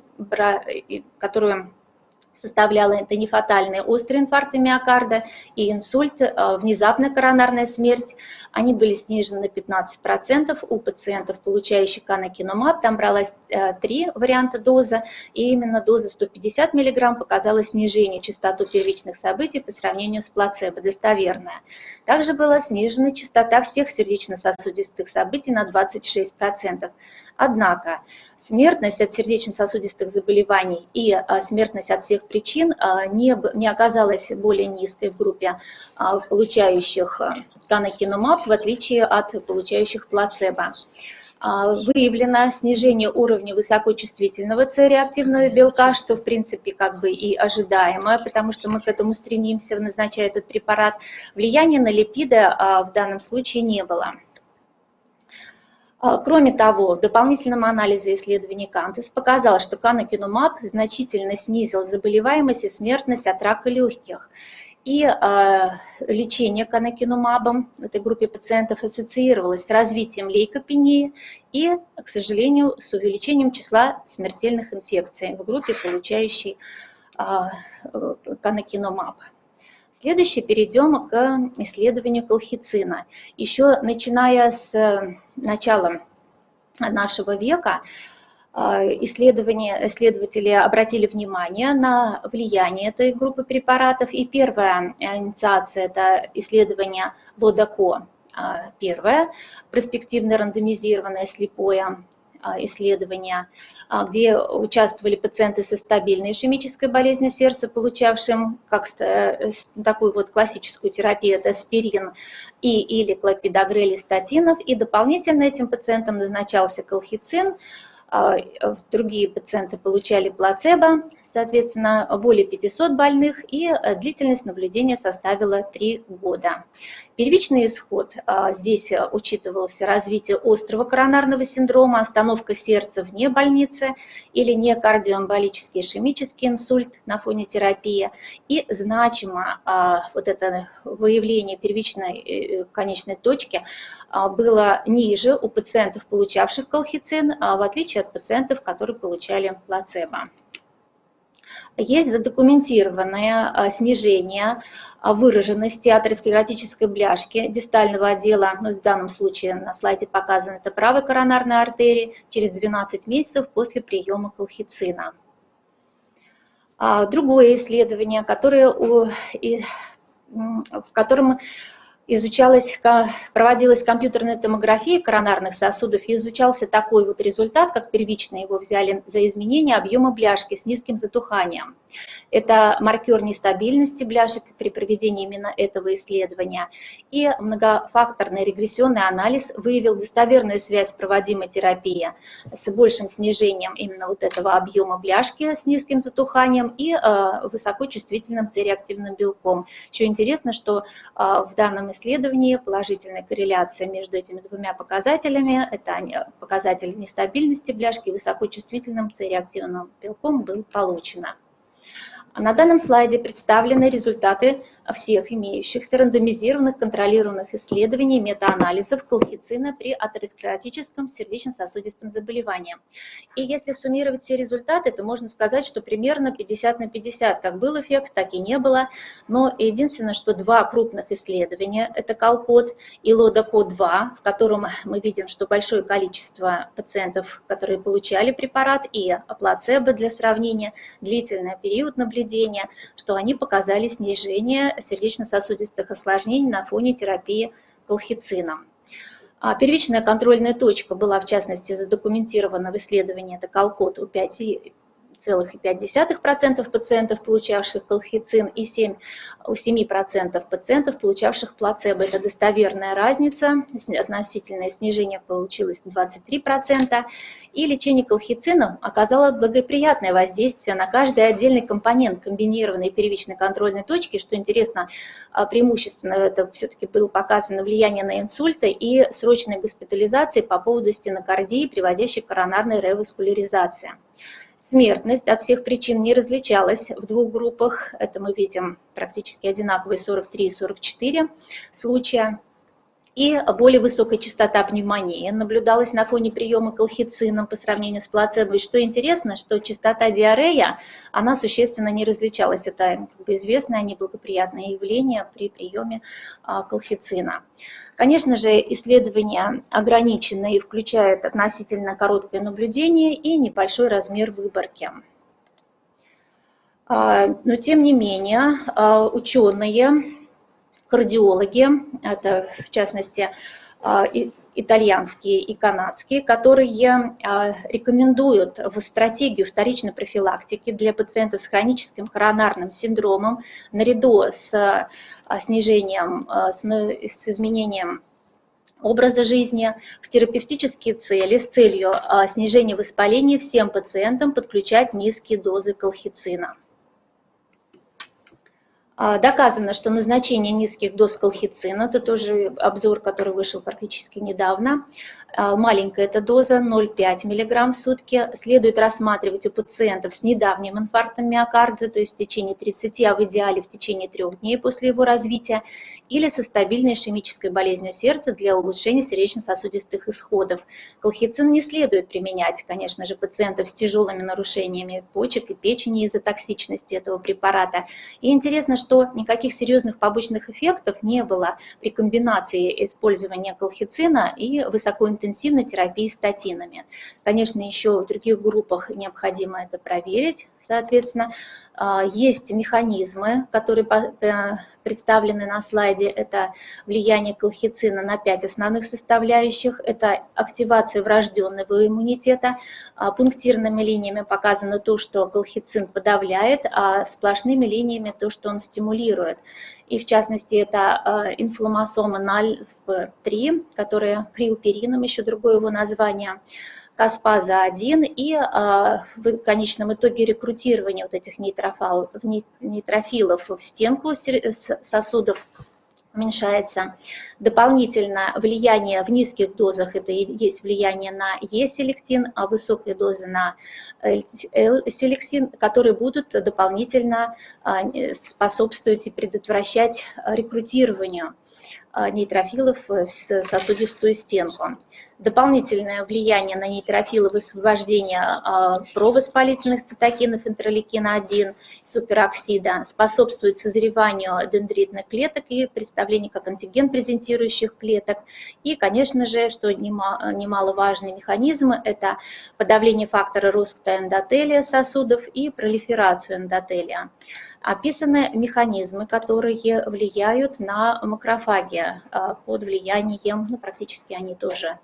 S2: составляла это нефатальные острые инфаркты миокарда и инсульт, внезапная коронарная смерть. Они были снижены на 15% у пациентов, получающих канакинумаб. Там бралось 3 варианта дозы, и именно доза 150 мг показала снижение частоты первичных событий по сравнению с плацебо, достоверная. Также была снижена частота всех сердечно-сосудистых событий на 26%. Однако смертность от сердечно-сосудистых заболеваний и смертность от всех причин не оказалась более низкой в группе получающих канакинумаб, в отличие от получающих плацебо. Выявлено снижение уровня высокочувствительного С-реактивного белка, что в принципе как бы и ожидаемо, потому что мы к этому стремимся, назначая этот препарат. Влияния на липиды в данном случае не было. Кроме того, в дополнительном анализе исследований Кантес показал, что канакинумаб значительно снизил заболеваемость и смертность от рака легких. И лечение канакинумабом в этой группе пациентов ассоциировалось с развитием лейкопении и, к сожалению, с увеличением числа смертельных инфекций в группе, получающей канакинумаб. Следующее, перейдем к исследованию колхицина. Еще начиная с начала нашего века исследователи обратили внимание на влияние этой группы препаратов. И первая инициация – это исследование ЛОДАКО. Первое, проспективно рандомизированное слепое исследования, где участвовали пациенты со стабильной ишемической болезнью сердца, получавшим как такую вот классическую терапию, это аспирин или клопидогрель статинов, и дополнительно этим пациентам назначался колхицин. Другие пациенты получали плацебо, соответственно, более 500 больных, и длительность наблюдения составила 3 года. Первичный исход. Здесь учитывался развитие острого коронарного синдрома, остановка сердца вне больницы или не кардиоэмболический ишемический инсульт на фоне терапии. И значимо вот это выявление первичной конечной точки было ниже у пациентов, получавших колхицин, в отличие от пациентов, которые получали плацебо. Есть задокументированное снижение выраженности атеросклеротической бляшки дистального отдела, в данном случае на слайде показано, это правой коронарной артерии, через 12 месяцев после приема колхицина. Другое исследование, в котором проводилась компьютерная томография коронарных сосудов, и изучался такой вот результат, как первично его взяли за изменение объема бляшки с низким затуханием. Это маркер нестабильности бляшек при проведении именно этого исследования. И многофакторный регрессионный анализ выявил достоверную связь проводимой терапии с большим снижением именно вот этого объема бляшки с низким затуханием и высокочувствительным С-реактивным белком. Еще интересно, что в данном исследовании положительная корреляция между этими двумя показателями, это показатель нестабильности бляшки и высокочувствительным С-реактивным белком, был получено. На данном слайде представлены результаты всех имеющихся рандомизированных контролированных исследований метаанализов колхицина при атеросклеротическом сердечно-сосудистом заболевании. И если суммировать все результаты, то можно сказать, что примерно 50 на 50, как был эффект, так и не было. Но единственное, что 2 крупных исследования, это КАЛКОД и ЛОДАКО-2, в котором мы видим, что большое количество пациентов, которые получали препарат, и плацебо для сравнения, длительный период наблюдения, что они показали снижение сердечно-сосудистых осложнений на фоне терапии колхицином. Первичная контрольная точка была, в частности, задокументирована в исследовании, это Колкот у 5,5% пациентов, получавших колхицин, и у 7% пациентов, получавших плацебо. Это достоверная разница, относительное снижение получилось 23%, и лечение колхицином оказало благоприятное воздействие на каждый отдельный компонент комбинированной первичной контрольной точки. Что интересно, преимущественно это все-таки было показано влияние на инсульты и срочной госпитализации по поводу стенокардии, приводящей к коронарной реваскуляризации. Смертность от всех причин не различалась в двух группах. Это мы видим практически одинаковые 43 и 44 случая. И более высокая частота пневмонии наблюдалась на фоне приема колхицином по сравнению с плацебо. И что интересно, что частота диарея, она существенно не различалась. Это известное неблагоприятное явление при приеме колхицина. Конечно же, исследование ограничено и включает относительно короткое наблюдение и небольшой размер выборки. Но тем не менее, ученые, кардиологи, это в частности итальянские и канадские, которые рекомендуют в стратегию вторичной профилактики для пациентов с хроническим коронарным синдромом наряду с снижением, с изменением образа жизни в терапевтические цели с целью снижения воспаления всем пациентам подключать низкие дозы колхицина. Доказано, что назначение низких доз колхицина, это тоже обзор, который вышел практически недавно, маленькая эта доза, 0,5 мг в сутки, следует рассматривать у пациентов с недавним инфарктом миокарда, то есть в течение 30, а в идеале в течение 3 дней после его развития, или со стабильной ишемической болезнью сердца для улучшения сердечно-сосудистых исходов. Колхицин не следует применять, конечно же, пациентов с тяжелыми нарушениями почек и печени из-за токсичности этого препарата. И интересно, что никаких серьезных побочных эффектов не было при комбинации использования колхицина и высокоинтенсивной терапии статинами. Конечно, еще в других группах необходимо это проверить, соответственно. Есть механизмы, которые представлены на слайде. Это влияние колхицина на 5 основных составляющих. Это активация врожденного иммунитета. Пунктирными линиями показано то, что колхицин подавляет, а сплошными линиями то, что он стимулирует. И в частности, это инфламмасома NALF3, которая криоперином, еще другое его название, Caspase-1 и в конечном итоге рекрутирование вот этих нейтрофилов в стенку сосудов уменьшается. Дополнительно влияние в низких дозах, это и есть влияние на Е-селектин, а высокие дозы на L-селексин, которые будут дополнительно способствовать и предотвращать рекрутированию нейтрофилов в сосудистую стенку. Дополнительное влияние на нейтрофилы высвобождение провоспалительных цитокинов интерлейкина-1, супероксида, способствует созреванию дендритных клеток и представлению как антиген презентирующих клеток. И, конечно же, что немаловажный механизм, это подавление фактора роста эндотелия сосудов и пролиферацию эндотелия. Описаны механизмы, которые влияют на макрофаги под влиянием, практически они тоже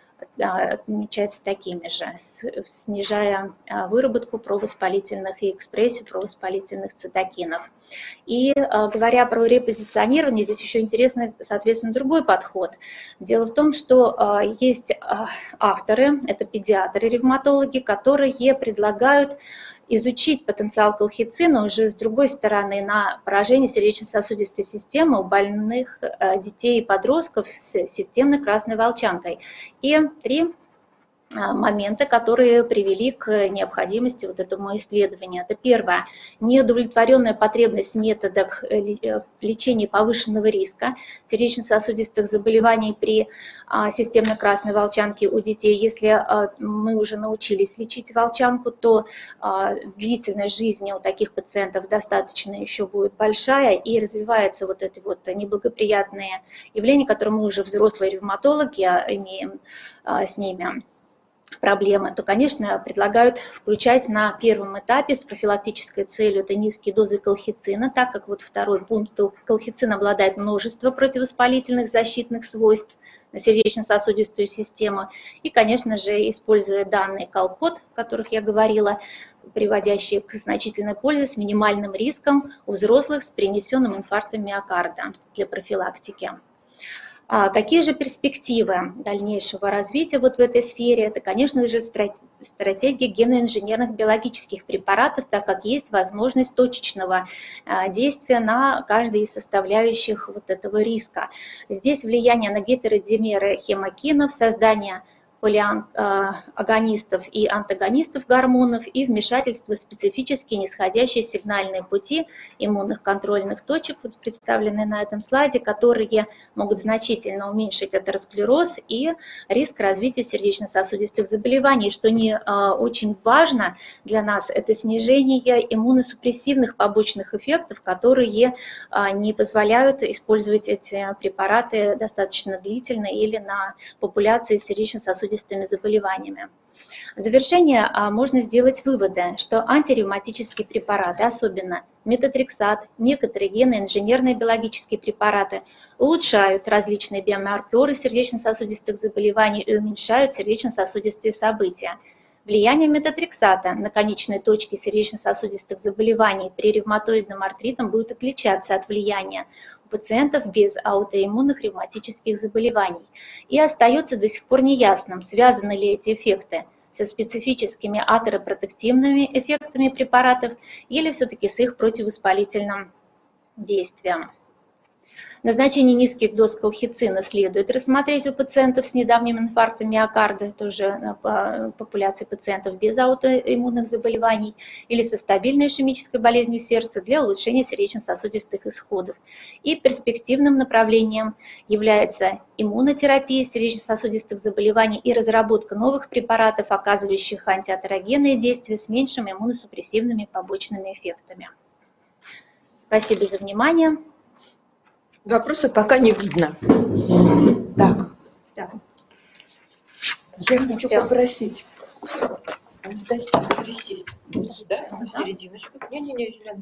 S2: отмечаются такими же, снижая выработку провоспалительных и экспрессию провоспалительных цитокинов. И говоря про репозиционирование, здесь еще интересный, соответственно, другой подход. Дело в том, что есть авторы, это педиатры, ревматологи, которые предлагают изучить потенциал колхицина уже с другой стороны на поражение сердечно-сосудистой системы у больных детей и подростков с системной красной волчанкой. И 3 момента, которые привели к необходимости вот этому исследованию. Это первое, неудовлетворенная потребность в методах лечения повышенного риска сердечно-сосудистых заболеваний при системной красной волчанке у детей. Если мы уже научились лечить волчанку, то длительность жизни у таких пациентов достаточно еще будет большая, и развиваются вот эти вот неблагоприятные явления, которые мы уже взрослые ревматологи имеем с ними проблемы, то, конечно, предлагают включать на первом этапе с профилактической целью это низкие дозы колхицина, так как вот второй пункт, колхицин обладает множеством противовоспалительных защитных свойств на сердечно-сосудистую систему. И, конечно же, используя данные колхот, о которых я говорила, приводящие к значительной пользе с минимальным риском у взрослых с перенесенным инфарктом миокарда для профилактики. Какие же перспективы дальнейшего развития вот в этой сфере? Это, конечно же, стратегия генно-инженерных биологических препаратов, так как есть возможность точечного действия на каждой из составляющих вот этого риска. Здесь влияние на гетеродимеры хемокинов, создание полиагонистов и антагонистов гормонов и вмешательство в специфические нисходящие сигнальные пути иммунных контрольных точек, вот представленные на этом слайде, которые могут значительно уменьшить атеросклероз и риск развития сердечно-сосудистых заболеваний. Что не очень важно для нас, это снижение иммуносупрессивных побочных эффектов, которые не позволяют использовать эти препараты достаточно длительно или на популяции с сердечно-сосудистыми заболеваниями. В завершение можно сделать выводы, что антиревматические препараты, особенно метотрексат, некоторые генно-инженерные биологические препараты, улучшают различные биомаркеры сердечно-сосудистых заболеваний и уменьшают сердечно-сосудистые события. Влияние метотрексата на конечные точки сердечно-сосудистых заболеваний при ревматоидном артрите будет отличаться от влияния у пациентов без аутоиммунных ревматических заболеваний. И остается до сих пор неясным, связаны ли эти эффекты со специфическими атеропротективными эффектами препаратов или все-таки с их противовоспалительным действием. Назначение низких доз колхицина следует рассмотреть у пациентов с недавним инфарктом миокарда, тоже популяции пациентов без аутоиммунных заболеваний или со стабильной ишемической болезнью сердца для улучшения сердечно-сосудистых исходов. И перспективным направлением является иммунотерапия сердечно-сосудистых заболеваний и разработка новых препаратов, оказывающих антиатерогенные действия с меньшими иммуносупрессивными побочными эффектами. Спасибо за внимание.
S1: Вопросов пока не видно. Так. Я хочу попросить Анастасию присесть сюда, на серединочку. Не-не-не, Юлиана,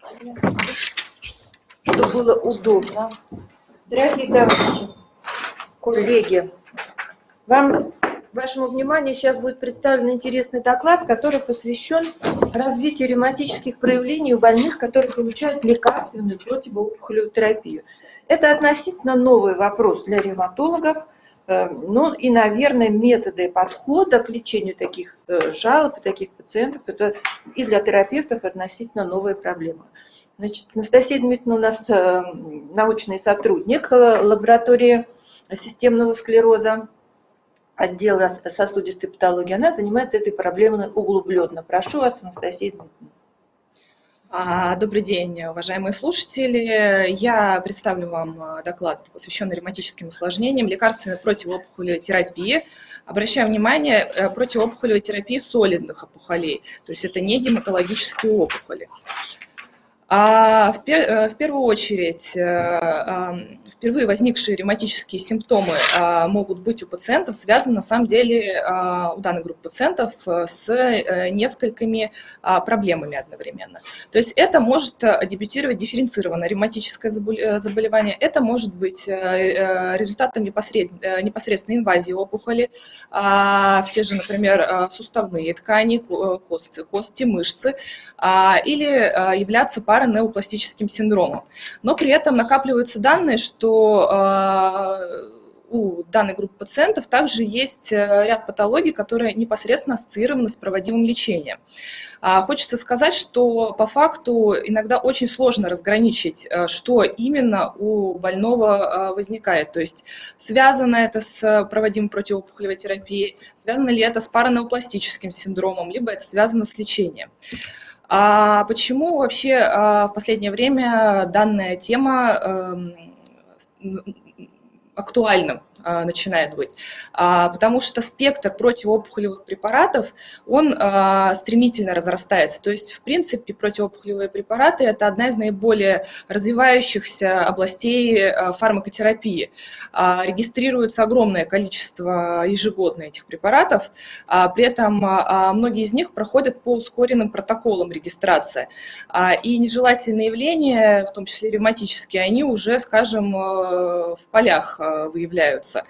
S1: чтобы было удобно. Дорогие товарищи, коллеги, вашему вниманию сейчас будет представлен интересный доклад, который посвящен развитию ревматических проявлений у больных, которые получают лекарственную противоопухолевую терапию. Это относительно новый вопрос для ревматологов, но и, наверное, методы подхода к лечению таких жалоб, таких пациентов, это и для терапевтов относительно новая проблема. Значит, Анастасия Дмитриевна у нас научный сотрудник лаборатории системного склероза, отдела сосудистой патологии. Она занимается этой проблемой углубленно. Прошу вас, Анастасия Дмитриевна.
S3: Добрый день, уважаемые слушатели. Я представлю вам доклад, посвященный ревматическим осложнениям лекарственной противоопухолевой терапии. Обращаю внимание, противоопухолевой терапии солидных опухолей, то есть это не гематологические опухоли. В первую очередь, впервые возникшие ревматические симптомы могут быть у пациентов связаны, на самом деле, у данной группы пациентов с несколькими проблемами одновременно. То есть это может дебютировать дифференцированное ревматическое заболевание, это может быть результатом непосредственной инвазии опухоли в те же, например, суставные ткани, кости, мышцы, или являться паранеопластическим синдромом. Но при этом накапливаются данные, что у данной группы пациентов также есть ряд патологий, которые непосредственно ассоциированы с проводимым лечением. Хочется сказать, что по факту иногда очень сложно разграничить, что именно у больного возникает. То есть связано это с проводимой противоопухолевой терапией, связано ли это с паранеопластическим синдромом, либо это связано с лечением. Почему вообще в последнее время данная тема актуальна начинает быть. Потому что спектр противоопухолевых препаратов, он стремительно разрастается. То есть, в принципе, противоопухолевые препараты – это одна из наиболее развивающихся областей фармакотерапии. Регистрируется огромное количество ежегодно этих препаратов, при этом многие из них проходят по ускоренным протоколам регистрации. И нежелательные явления, в том числе ревматические, они уже, скажем, в полях выявляются.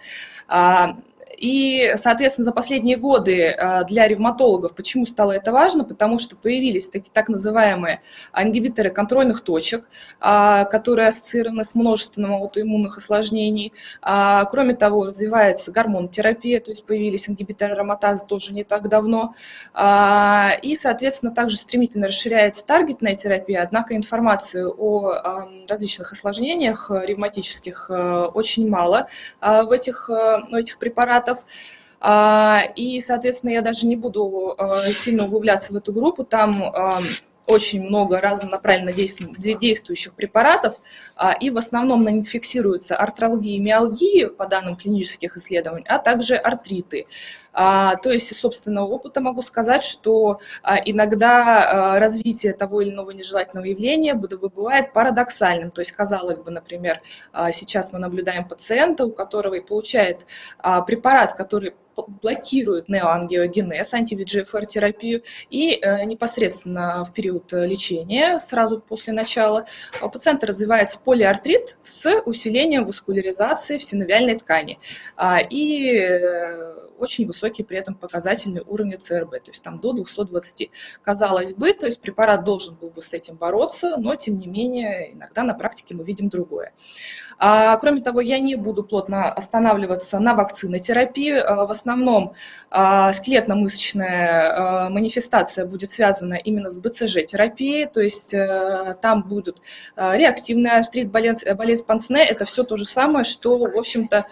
S3: И, соответственно, за последние годы для ревматологов почему стало это важно? Потому что появились такие так называемые ингибиторы контрольных точек, которые ассоциированы с множеством аутоиммунных осложнений. Кроме того, развивается гормонотерапия, то есть появились ингибиторы ароматазы тоже не так давно. И, соответственно, также стремительно расширяется таргетная терапия, однако информации о различных осложнениях ревматических очень мало в этих препаратов. И, соответственно, я даже не буду сильно углубляться в эту группу, там очень много разнонаправленно действующих препаратов, и в основном на них фиксируются артралгии и миалгии по данным клинических исследований, а также артриты. То есть из собственного опыта могу сказать, что иногда развитие того или иного нежелательного явления бывает парадоксальным. То есть, казалось бы, например, сейчас мы наблюдаем пациента, у которого и получает препарат, который блокирует неоангиогенез, анти-VEGFR-терапию, и непосредственно в период лечения, сразу после начала, у пациента развивается полиартрит с усилением васкуляризации в синовиальной ткани. И очень высокий при этом показательный уровень ЦРБ, то есть там до 220. Казалось бы, то есть препарат должен был бы с этим бороться, но тем не менее иногда на практике мы видим другое. Кроме того, я не буду плотно останавливаться на вакцинотерапии. В основном скелетно-мышечная манифестация будет связана именно с БЦЖ-терапией, то есть там будут реактивный артрит, болезнь Пансне, это все то же самое, что, в общем-то,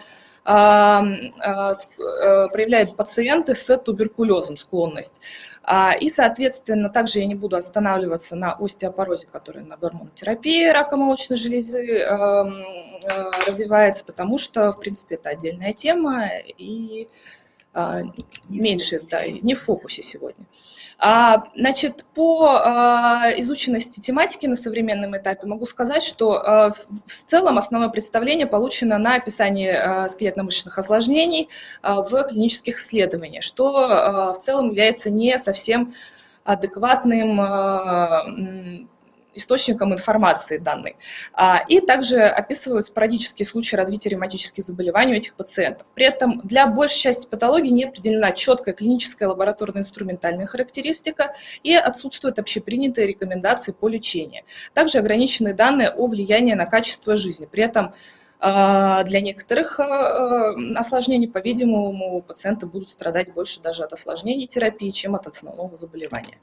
S3: проявляют пациенты с туберкулезом, склонность. И, соответственно, также я не буду останавливаться на остеопорозе, который на гормонотерапии рака молочной железы развивается, потому что, в принципе, это отдельная тема и меньше, да, не в фокусе сегодня. Значит, по изученности тематики на современном этапе могу сказать, что в целом основное представление получено на описании скелетно-мышечных осложнений в клинических исследованиях, что в целом является не совсем адекватным источником информации данной. И также описывают спорадические случаи развития ревматических заболеваний у этих пациентов. При этом для большей части патологии не определена четкая клиническая лабораторно-инструментальная характеристика и отсутствуют общепринятые рекомендации по лечению. Также ограничены данные о влиянии на качество жизни. При этом для некоторых осложнений, по-видимому, пациенты будут страдать больше даже от осложнений терапии, чем от основного заболевания.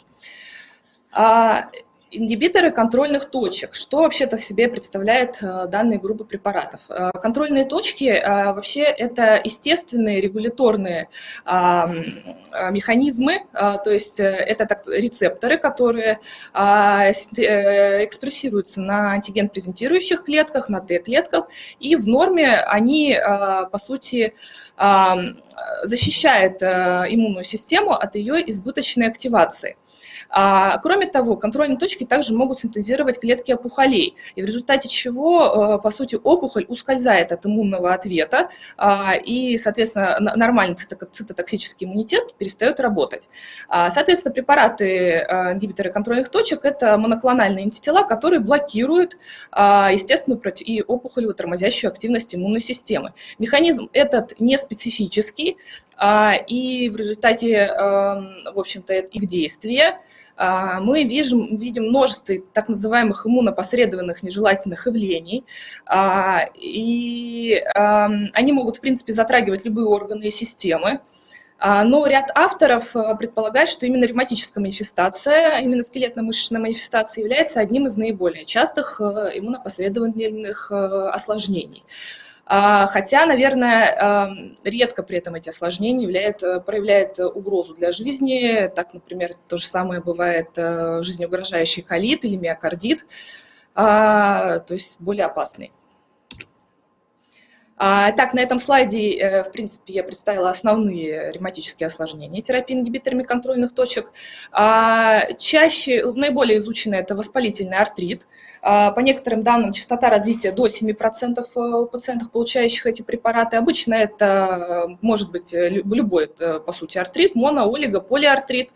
S3: Ингибиторы контрольных точек. Что вообще-то себе представляет данные группы препаратов? Контрольные точки вообще это естественные регуляторные механизмы, то есть это рецепторы, которые экспрессируются на антиген-презентирующих клетках, на Т-клетках, и в норме они, по сути, защищают иммунную систему от ее избыточной активации. Кроме того, контрольные точки также могут синтезировать клетки опухолей, и в результате чего, по сути, опухоль ускользает от иммунного ответа, и, соответственно, нормальный цитотоксический иммунитет перестает работать. Соответственно, препараты, ингибиторы контрольных точек – это моноклональные антитела, которые блокируют естественную и опухолевую тормозящую активность иммунной системы. Механизм этот не специфический, и в результате, в общем-то, их действия мы видим множество так называемых иммунопосредованных нежелательных явлений, и они могут, в принципе, затрагивать любые органы и системы. Но ряд авторов предполагает, что именно ревматическая манифестация, именно скелетно-мышечная манифестация является одним из наиболее частых иммунопосредованных осложнений. Хотя, наверное, редко при этом эти осложнения проявляют угрозу для жизни. Так, например, то же самое бывает жизнеугрожающий колит или миокардит, то есть более опасный. Так, на этом слайде, в принципе, я представила основные ревматические осложнения терапии ингибиторами контрольных точек. Чаще, наиболее изучено это воспалительный артрит. По некоторым данным, частота развития до 7% у пациентов, получающих эти препараты. Обычно это может быть любой, по сути, артрит, моно, олиго, полиартрит.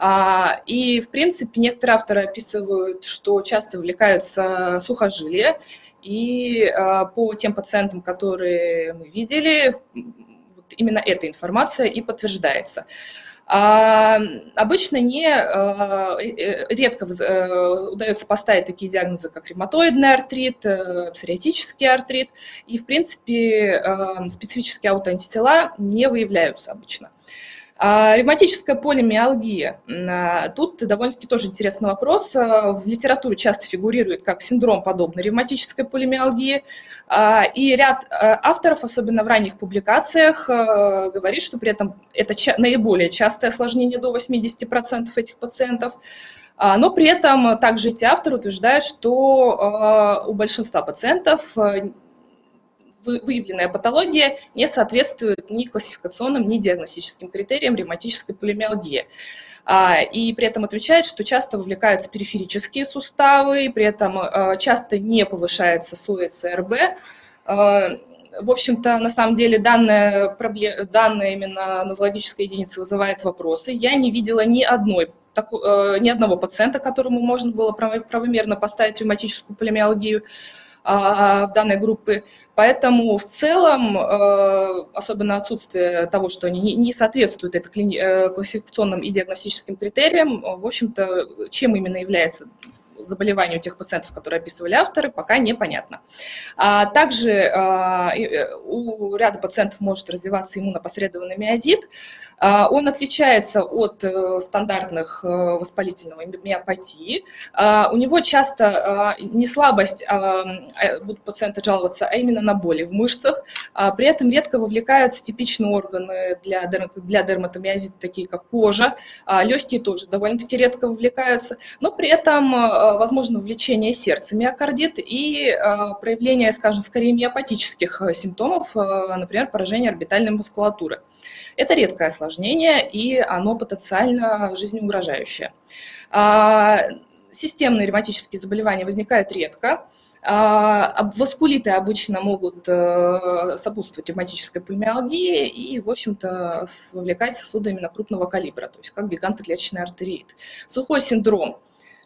S3: И, в принципе, некоторые авторы описывают, что часто вовлекаются сухожилия. И по тем пациентам, которые мы видели, вот именно эта информация и подтверждается. Обычно редко удается поставить такие диагнозы, как ревматоидный артрит, псориатический артрит, и, в принципе, специфические аутоантитела не выявляются обычно. Ревматическая полимиалгия. Тут довольно-таки тоже интересный вопрос. В литературе часто фигурирует как синдром подобной ревматической полимиалгии. И ряд авторов, особенно в ранних публикациях, говорит, что при этом это наиболее частое осложнение до 80% этих пациентов. Но при этом также эти авторы утверждают, что у большинства пациентов выявленная патология не соответствует ни классификационным, ни диагностическим критериям ревматической полимиалгии. И при этом отвечает, что часто вовлекаются периферические суставы, при этом часто не повышается СОЭ, ЦРБ. В общем-то, на самом деле, данная именно нозологическая единица вызывает вопросы. Я не видела ни одного пациента, которому можно было правомерно поставить ревматическую полимиалгию в данной группе. Поэтому в целом, особенно отсутствие того, что они не соответствуют это классификационным и диагностическим критериям, в общем-то, чем именно является заболевание у тех пациентов, которые описывали авторы, пока непонятно. Также у ряда пациентов может развиваться иммунопосредованный миозит. Он отличается от стандартных воспалительного миопатии. У него часто не слабость, будут пациенты жаловаться, а именно на боли в мышцах. При этом редко вовлекаются типичные органы для дерматомиозита, такие как кожа. Легкие тоже довольно-таки редко вовлекаются, но при этом возможно вовлечение сердца, миокардит и проявление, скажем, скорее миопатических симптомов, например, поражение орбитальной мускулатуры. Это редкое осложнение, и оно потенциально жизнеугрожающее. Системные ревматические заболевания возникают редко. Васкулиты обычно могут сопутствовать ревматической полимиалгии и, в общем-то, вовлекать сосуды именно крупного калибра, то есть как гигантоклеточный артериит. Сухой синдром.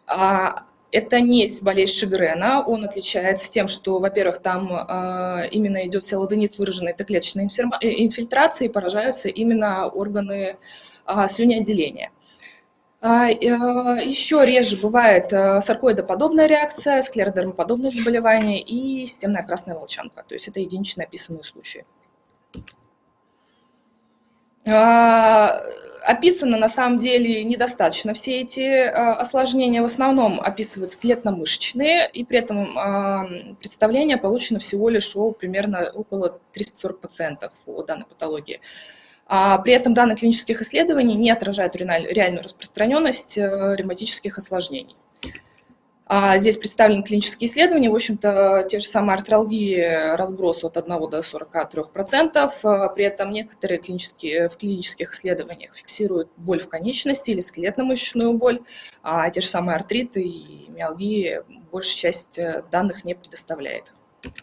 S3: Это не болезнь Шегрена, он отличается тем, что, во-первых, там именно идет селодонит с выраженной Т-клеточной инфильтрацией, поражаются именно органы слюноотделения. Еще реже бывает саркоидоподобная реакция, склеродермоподобное заболевание и системная красная волчанка, то есть это единично описанные случаи. Описано на самом деле недостаточно все эти осложнения, в основном описывают скелетно-мышечные, и при этом представление получено всего лишь примерно около 340 пациентов о данной патологии. При этом данные клинических исследований не отражают реальную распространенность ревматических осложнений. Здесь представлены клинические исследования, в общем-то, те же самые артралгии, разброс от 1 до 43%, при этом некоторые в клинических исследованиях фиксируют боль в конечности или скелетно-мышечную боль, а те же самые артриты и миалгии большая часть данных не предоставляет.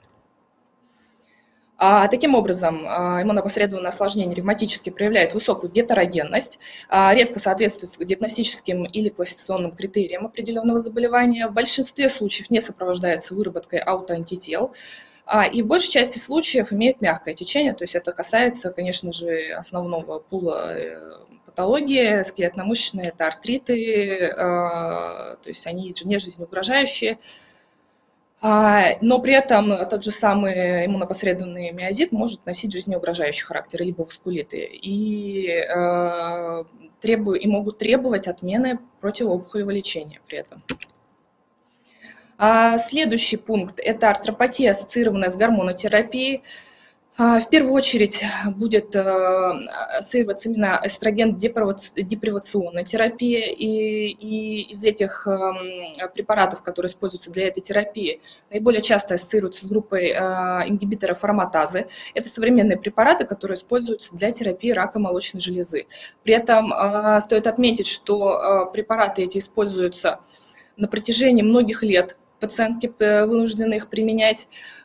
S3: Таким образом, иммунопосредованное осложнение ревматически проявляет высокую гетерогенность, редко соответствует диагностическим или классификационным критериям определенного заболевания, в большинстве случаев не сопровождается выработкой аутоантител, и в большей части случаев имеет мягкое течение, то есть это касается, конечно же, основного пула патологии, скелетно-мышечные, это артриты, то есть они не жизнеугрожающие. Но при этом тот же самый иммунопосредованный миозит может носить жизнеугрожающий характер, либо васкулиты, и могут требовать отмены противоопухолевого лечения при этом. Следующий пункт – это артропатия, ассоциированная с гормонотерапией. В первую очередь будет ассоциироваться именно эстроген-депривационная терапия, и из этих препаратов, которые используются для этой терапии, наиболее часто ассоциируются с группой ингибиторов ароматазы. Это современные препараты, которые используются для терапии рака молочной железы. При этом стоит отметить, что препараты эти используются на протяжении многих лет. Пациентки вынуждены их применять.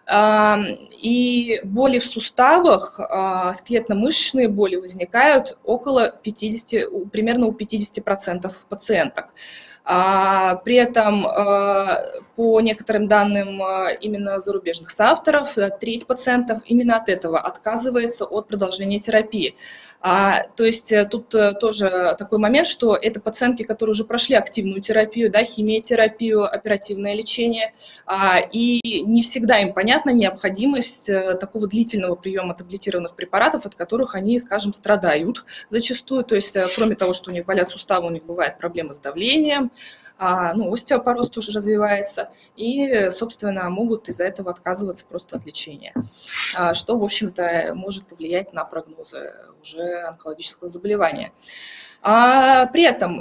S3: И боли в суставах, скелетно-мышечные боли возникают примерно у 50% пациенток. При этом, по некоторым данным именно зарубежных соавторов, треть пациентов именно от этого отказывается от продолжения терапии. То есть тут тоже такой момент, что это пациентки, которые уже прошли активную терапию, да, химиотерапию, оперативное лечение, и не всегда им понятна необходимость такого длительного приема таблетированных препаратов, от которых они, скажем, страдают зачастую. То есть кроме того, что у них болят суставы, у них бывают проблемы с давлением, остеопороз тоже развивается, и, собственно, могут из-за этого отказываться просто от лечения, что, в общем-то, может повлиять на прогнозы уже онкологического заболевания. При этом,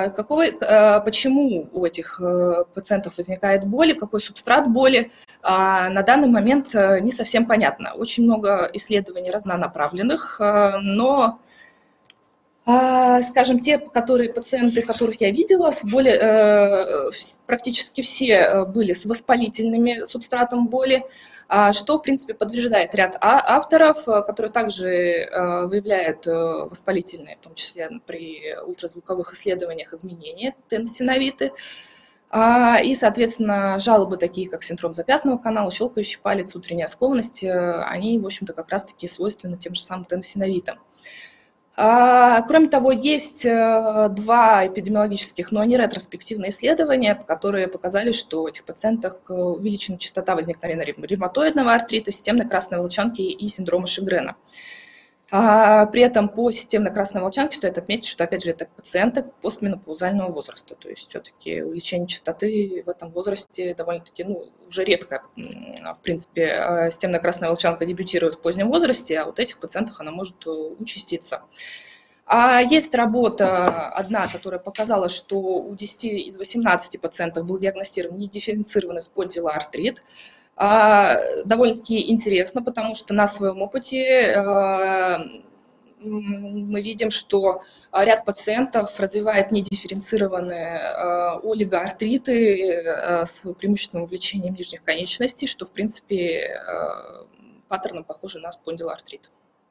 S3: почему у этих пациентов возникает боль, какой субстрат боли, на данный момент не совсем понятно. Очень много исследований разнонаправленных, но, скажем, те пациенты, которых я видела, практически все были с воспалительными субстратом боли, что, в принципе, подтверждает ряд авторов, которые также выявляют воспалительные, в том числе при ультразвуковых исследованиях, изменения тенсиновиты. И, соответственно, жалобы такие, как синдром запястного канала, щелкающий палец, утренняя скованность, они, в общем-то, как раз-таки свойственны тем же самым тенсиновитам. Кроме того, есть два эпидемиологических, но они ретроспективные исследования, которые показали, что у этих пациентов увеличена частота возникновения ревматоидного артрита, системной красной волчанки и синдрома Шегрена. При этом по системной красной волчанке стоит отметить, что, опять же, это пациенты постменопаузального возраста. То есть все-таки увеличение частоты в этом возрасте довольно-таки уже редко. В принципе, системная красная волчанка дебютирует в позднем возрасте, а вот этих пациентах она может участиться. Есть работа одна, которая показала, что у 10 из 18 пациентов был диагностирован недифференцированный спондилоартрит. Довольно-таки интересно, потому что на своем опыте мы видим, что ряд пациентов развивает недифференцированные олигоартриты с преимущественным увлечением нижних конечностей, что, в принципе, паттерном похоже на спондилоартрит.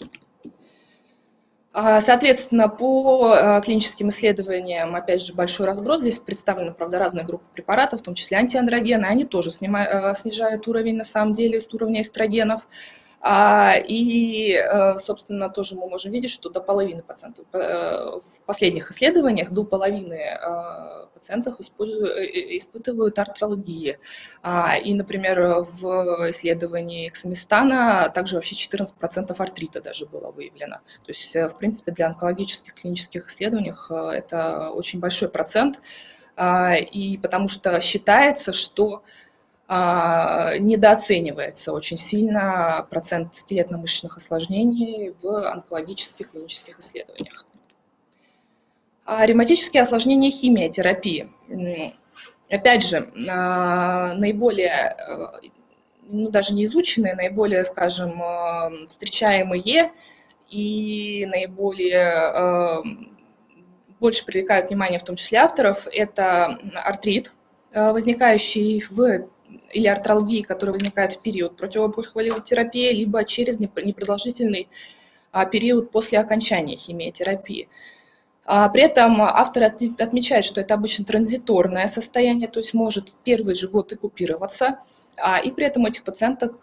S3: Соответственно, по клиническим исследованиям, опять же, большой разброс. Здесь представлены, правда, разные группы препаратов, в том числе антиандрогены. Они тоже снижают уровень, на самом деле, с уровня эстрогенов. И, собственно, тоже мы можем видеть, что до половины пациентов в последних исследованиях, до половины пациентов испытывают артралгии. И, например, в исследовании эксамистана также вообще 14% артрита даже было выявлено. То есть, в принципе, для онкологических клинических исследований это очень большой процент, и потому что считается, что недооценивается очень сильно процент скелетно-мышечных осложнений в онкологических клинических исследованиях. Ревматические осложнения химиотерапии. Опять же, наиболее, даже не изученные, наиболее, скажем, встречаемые и наиболее больше привлекают внимание, в том числе авторов, это артрит, возникающий или артралгии, которые возникают в период противоопухолевой терапии, либо через непродолжительный период после окончания химиотерапии. При этом автор отмечает, что это обычно транзиторное состояние, то есть может в первый же год и купироваться, и при этом у этих пациентов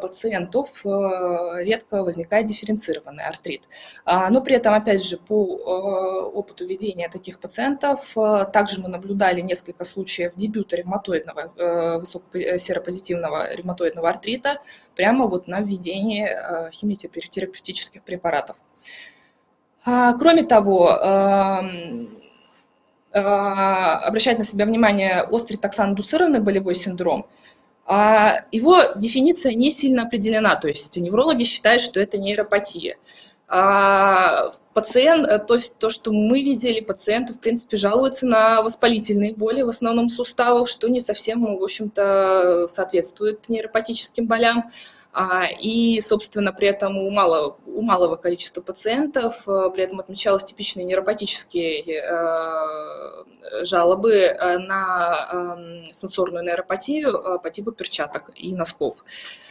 S3: редко возникает дифференцированный артрит. Но при этом, опять же, по опыту ведения таких пациентов, также мы наблюдали несколько случаев дебюта высокосеропозитивного ревматоидного артрита прямо вот на введении химиотерапевтических препаратов. Кроме того, обращать на себя внимание острый токсоиндуцированный болевой синдром. Его дефиниция не сильно определена, то есть неврологи считают, что это нейропатия. Пациент, то есть то, что мы видели, пациенты, в принципе, жалуются на воспалительные боли, в основном суставов, что не совсем, в общем-то, соответствует нейропатическим болям. И, собственно, при этом у малого количества пациентов при этом отмечалось типичные нейропатические жалобы на сенсорную нейропатию по типу перчаток и носков.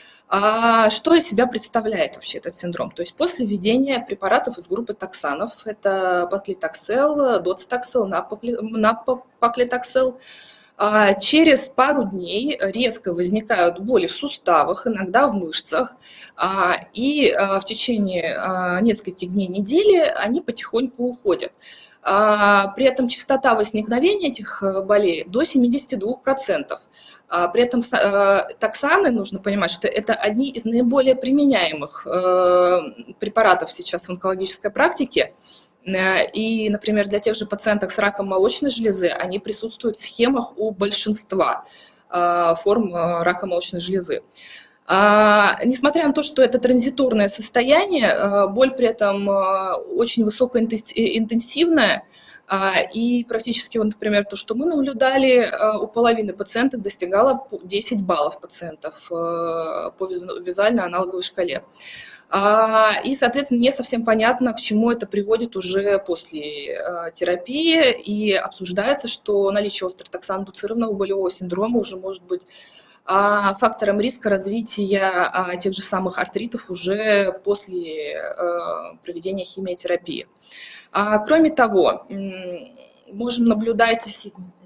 S3: Что из себя представляет вообще этот синдром? То есть после введения препаратов из группы токсанов, это паклитоксел, доцитоксел, напоклитоксел, через пару дней резко возникают боли в суставах, иногда в мышцах, и в течение нескольких дней, недели они потихоньку уходят. При этом частота возникновения этих болей до 72%. При этом токсаны, нужно понимать, что это одни из наиболее применяемых препаратов сейчас в онкологической практике. И, например, для тех же пациентов с раком молочной железы они присутствуют в схемах у большинства форм рака молочной железы. Несмотря на то, что это транзиторное состояние, боль при этом очень высокоинтенсивная, и практически, например, то, что мы наблюдали, у половины пациентов достигало 10 баллов пациентов по визуальной аналоговой шкале. И, соответственно, не совсем понятно, к чему это приводит уже после терапии, и обсуждается, что наличие остротоксано-индуцированного болевого синдрома уже может быть фактором риска развития тех же самых артритов уже после проведения химиотерапии. Кроме того, можем наблюдать...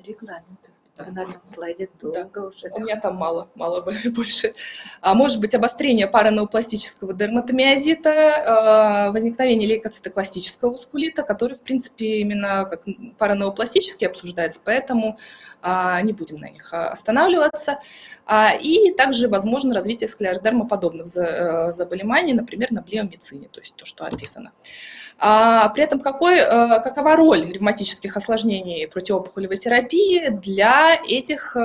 S1: На слайде долго уже.
S3: У меня там мало больше. Может быть обострение паранеопластического дерматомиозита, возникновение лейкоцитокластического васкулита, который, в принципе, именно как паранеопластический обсуждается, поэтому не будем на них останавливаться. И также возможно развитие склеродермоподобных заболеваний, например, на блеомицине, то есть то, что описано. При этом какова роль ревматических осложнений противоопухолевой терапии для этих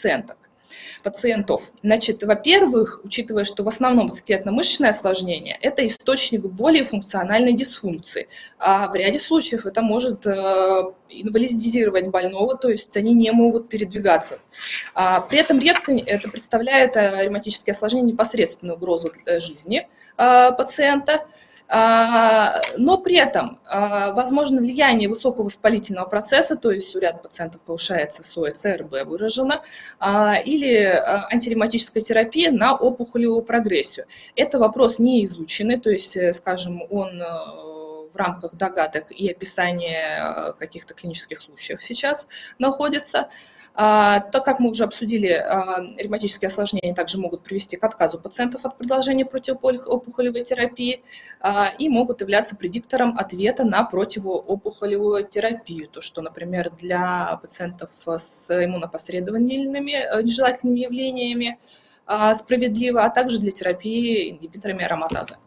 S3: пациентов? Значит, во-первых, учитывая, что в основном скелетно-мышечное осложнение – это источник боли и функциональной дисфункции. В ряде случаев это может инвалидизировать больного, то есть они не могут передвигаться. При этом редко это представляет ревматические осложнения непосредственную угрозу для жизни пациента. Но при этом возможно влияние высокого воспалительного процесса, то есть у ряда пациентов повышается СОЭ, ЦРБ выражено, или антиревматическая терапия на опухолевую прогрессию. Это вопрос не изученный, то есть, скажем, он в рамках догадок и описания каких-то клинических случаев сейчас находится. Так как мы уже обсудили, ревматические осложнения также могут привести к отказу пациентов от продолжения противоопухолевой терапии и могут являться предиктором ответа на противоопухолевую терапию. То, что, например, для пациентов с иммунопосредованными нежелательными явлениями справедливо, а также для терапии ингибиторами ароматазы.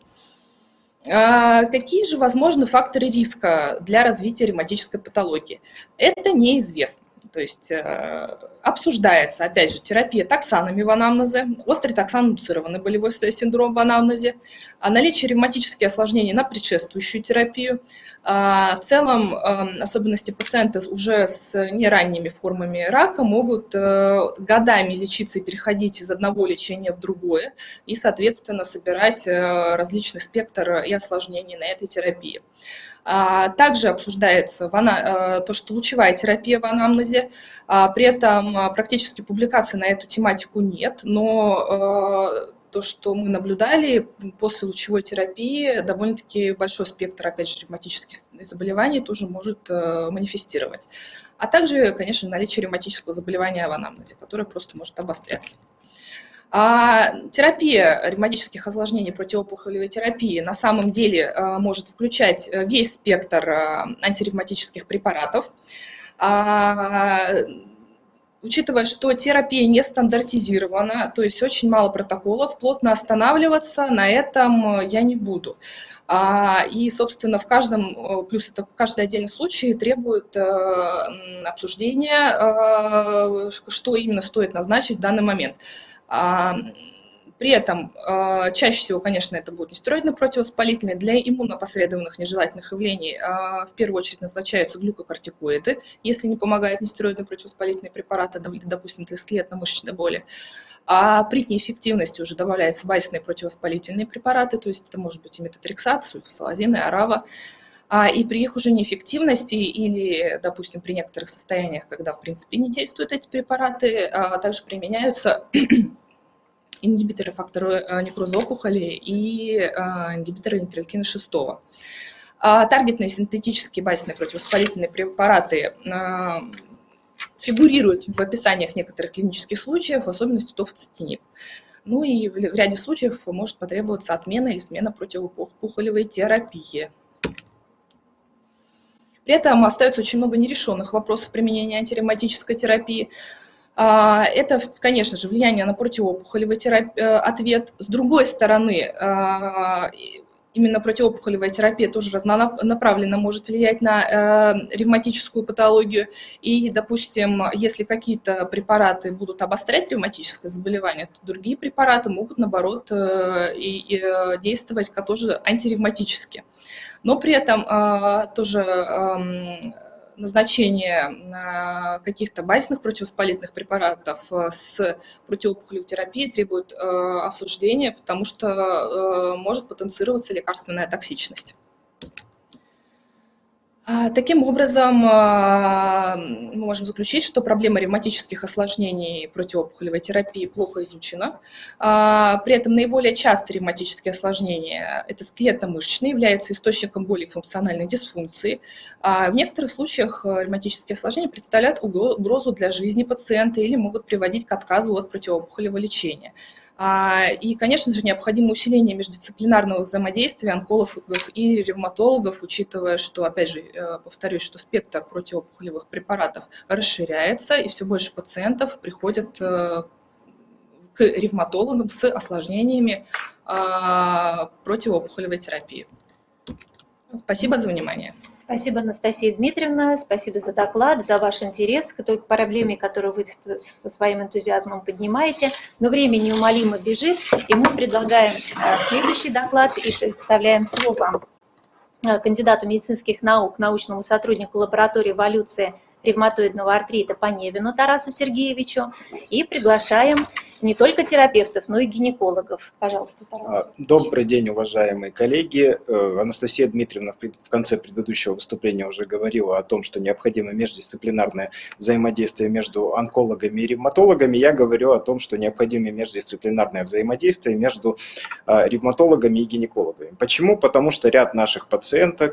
S3: Какие же возможны факторы риска для развития ревматической патологии? Это неизвестно. То есть обсуждается, опять же, терапия токсанами в анамнезе, острый токсано-индуцированный болевой синдром в анамнезе, наличие ревматических осложнений на предшествующую терапию. В целом, особенности пациента уже с неранними формами рака могут годами лечиться и переходить из одного лечения в другое, и, соответственно, собирать различный спектр и осложнений на этой терапии. Также обсуждается то, что лучевая терапия в анамнезе, при этом практически публикаций на эту тематику нет, но то, что мы наблюдали после лучевой терапии, довольно-таки большой спектр, опять же, ревматических заболеваний тоже может манифестировать. А также, конечно, наличие ревматического заболевания в анамнезе, которое просто может обостряться. Терапия ревматических осложнений противоопухолевой терапии на самом деле может включать весь спектр антиревматических препаратов. Учитывая, что терапия не стандартизирована, то есть очень мало протоколов, плотно останавливаться на этом я не буду. И, собственно, плюс это каждый отдельный случай требует обсуждения, что именно стоит назначить в данный момент. При этом чаще всего, конечно, это будут нестероидные противовоспалительные. Для иммунопосредованных нежелательных явлений в первую очередь назначаются глюкокортикоиды, если не помогают нестероидные противовоспалительные препараты, допустим, для скелетно-мышечной боли. А при неэффективности уже добавляются базисные противовоспалительные препараты, то есть это может быть и метотрексат, сульфасалазин, и арава. И при их уже неэффективности или, допустим, при некоторых состояниях, когда в принципе не действуют эти препараты, также применяются ингибиторы фактора некроза опухоли и ингибиторы интерлейкина-6. Таргетные синтетические базисные противовоспалительные препараты фигурируют в описаниях некоторых клинических случаев, в особенности тофоцетиниб. Ну и в ряде случаев может потребоваться отмена или смена противоопухолевой терапии. При этом остается очень много нерешенных вопросов применения антиревматической терапии. Это, конечно же, влияние на противоопухолевый ответ. С другой стороны, именно противоопухолевая терапия тоже разнонаправленно может влиять на ревматическую патологию. И, допустим, если какие-то препараты будут обострять ревматическое заболевание, то другие препараты могут, наоборот, действовать как тоже антиревматически. Но при этом тоже назначение каких-то базисных противовоспалительных препаратов с противоопухолевой терапией требует обсуждения, потому что может потенцироваться лекарственная токсичность. Таким образом, мы можем заключить, что проблема ревматических осложнений противоопухолевой терапии плохо изучена. При этом наиболее частые ревматические осложнения – это скелетно-мышечные, являются источником боли и функциональной дисфункции. В некоторых случаях ревматические осложнения представляют угрозу для жизни пациента или могут приводить к отказу от противоопухолевого лечения. И, конечно же, необходимо усиление междисциплинарного взаимодействия онкологов и ревматологов, учитывая, что, опять же, повторюсь, что спектр противоопухолевых препаратов расширяется, и все больше пациентов приходят к ревматологам с осложнениями противоопухолевой терапии. Спасибо за внимание.
S2: Спасибо, Анастасия Дмитриевна, спасибо за доклад, за ваш интерес к той проблеме, которую вы со своим энтузиазмом поднимаете. Но время неумолимо бежит, и мы предлагаем следующий доклад и представляем слово кандидату медицинских наук, научному сотруднику лаборатории эволюции ревматоидного артрита Поневину Тарасу Сергеевичу, и приглашаем не только терапевтов, но и гинекологов. Пожалуйста, Тарас.
S4: Добрый день, уважаемые коллеги. Анастасия Дмитриевна в конце предыдущего выступления уже говорила о том, что необходимо междисциплинарное взаимодействие между онкологами и ревматологами. Я говорю о том, что необходимо междисциплинарное взаимодействие между ревматологами и гинекологами. Почему? Потому что ряд наших пациентов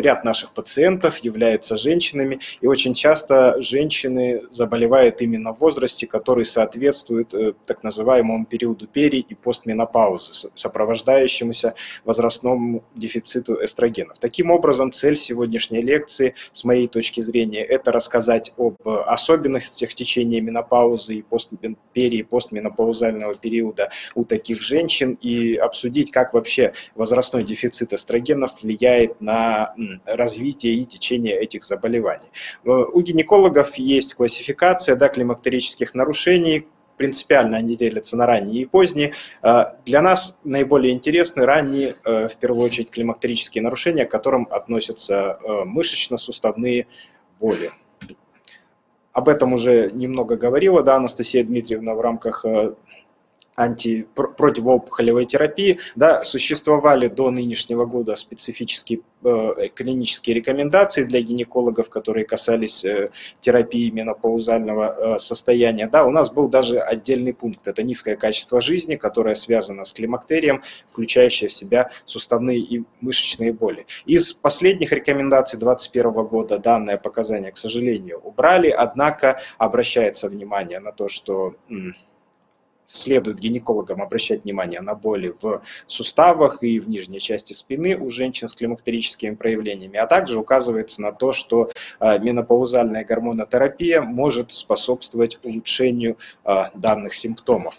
S4: являются женщинами, и очень часто женщины заболевают именно в возрасте, который соответствует так называемому периоду пери- и постменопаузы, сопровождающемуся возрастному дефициту эстрогенов. Таким образом, цель сегодняшней лекции, с моей точки зрения, это рассказать об особенностях течения менопаузы и пери- и постменопаузального периода у таких женщин и обсудить, как вообще возрастной дефицит эстрогенов влияет на развитие и течение этих заболеваний. У гинекологов есть классификация климактерических нарушений. Принципиально они делятся на ранние и поздние. Для нас наиболее интересны ранние, в первую очередь, климактерические нарушения, к которым относятся мышечно-суставные боли. Об этом уже немного говорила Анастасия Дмитриевна в рамках противоопухолевой терапии. Существовали до нынешнего года специфические клинические рекомендации для гинекологов, которые касались терапии менопаузального состояния. У нас был даже отдельный пункт. Это низкое качество жизни, которое связано с климактерием, включающее в себя суставные и мышечные боли. Из последних рекомендаций 2021 года данное показание, к сожалению, убрали, однако обращается внимание на то, что следует гинекологам обращать внимание на боли в суставах и в нижней части спины у женщин с климактерическими проявлениями, а также указывается на то, что менопаузальная гормонотерапия может способствовать улучшению данных симптомов.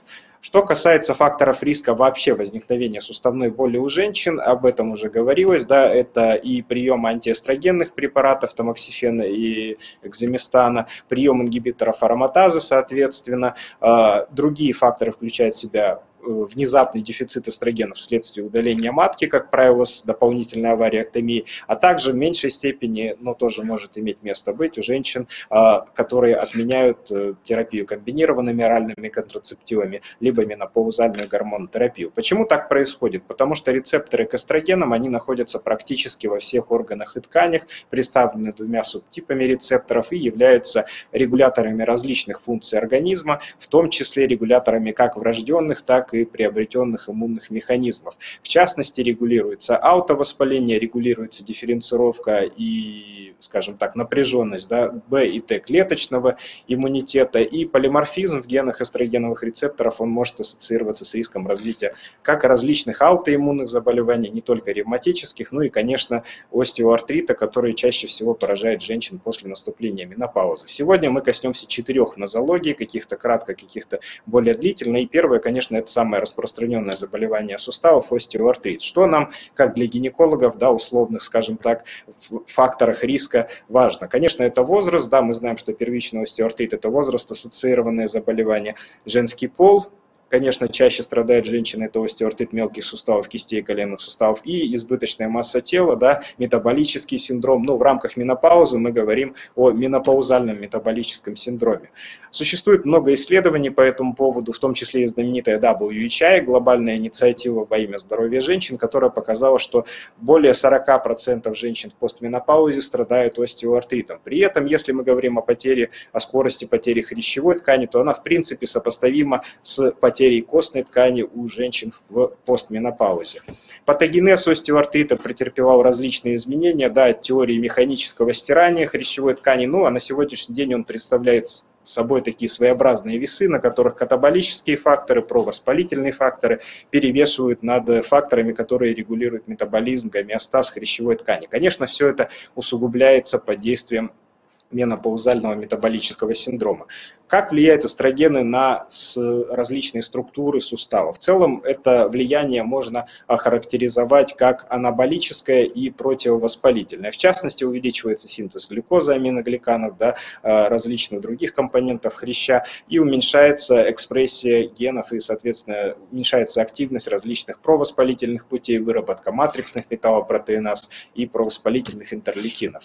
S4: Что касается факторов риска вообще возникновения суставной боли у женщин, об этом уже говорилось, да, это и прием антиэстрогенных препаратов, тамоксифена и экземестана, прием ингибиторов ароматазы, соответственно. Другие факторы включают в себя внезапный дефицит эстрогенов вследствие удаления матки, как правило, с дополнительной авариэктомией, а также в меньшей степени, но тоже может иметь место быть у женщин, которые отменяют терапию комбинированными оральными контрацептивами, либо менопаузальную гормонотерапию. Почему так происходит? Потому что рецепторы к эстрогенам, они находятся практически во всех органах и тканях, представлены двумя субтипами рецепторов и являются регуляторами различных функций организма, в том числе регуляторами как врожденных, так и приобретенных иммунных механизмов. В частности, регулируется аутовоспаление, регулируется дифференцировка и, скажем так, напряженность, да, Б и Т клеточного иммунитета, и полиморфизм в генах эстрогеновых рецепторов, он может ассоциироваться с риском развития как различных аутоиммунных заболеваний, не только ревматических, ну и, конечно, остеоартрита, который чаще всего поражает женщин после наступления менопаузы. Сегодня мы коснемся 4 нозологий, каких-то кратко, каких-то более длительно. И первое, конечно, это самое распространенное заболевание суставов — остеоартрит. Что нам, как для гинекологов, да, условных, скажем так, в факторах риска важно? Конечно, это возраст, да, мы знаем, что первичный остеоартрит — это возраст-ассоциированное заболевание. Женский пол, конечно, чаще страдают женщины, это остеоартрит мелких суставов, кистей, коленных суставов, и избыточная масса тела, да, метаболический синдром. Но в рамках менопаузы мы говорим о менопаузальном метаболическом синдроме. Существует много исследований по этому поводу, в том числе и знаменитая WHI, глобальная инициатива во имя здоровья женщин, которая показала, что более 40% женщин в постменопаузе страдают остеоартритом. При этом, если мы говорим о скорости потери хрящевой ткани, то она в принципе сопоставима с потерей костной ткани у женщин в постменопаузе. Патогенез остеоартрита претерпевал различные изменения, да, от теории механического стирания хрящевой ткани, а на сегодняшний день он представляет собой такие своеобразные весы, на которых катаболические факторы, провоспалительные факторы перевешивают над факторами, которые регулируют метаболизм, гомеостаз хрящевой ткани. Конечно, все это усугубляется под действием менопаузального метаболического синдрома. Как влияют эстрогены на различные структуры суставов? В целом это влияние можно охарактеризовать как анаболическое и противовоспалительное. В частности, увеличивается синтез глюкозы, аминогликанов, да, различных других компонентов хряща, и уменьшается экспрессия генов и, соответственно, уменьшается активность различных провоспалительных путей, выработка матриксных металлопротеиназ и провоспалительных интерлейкинов.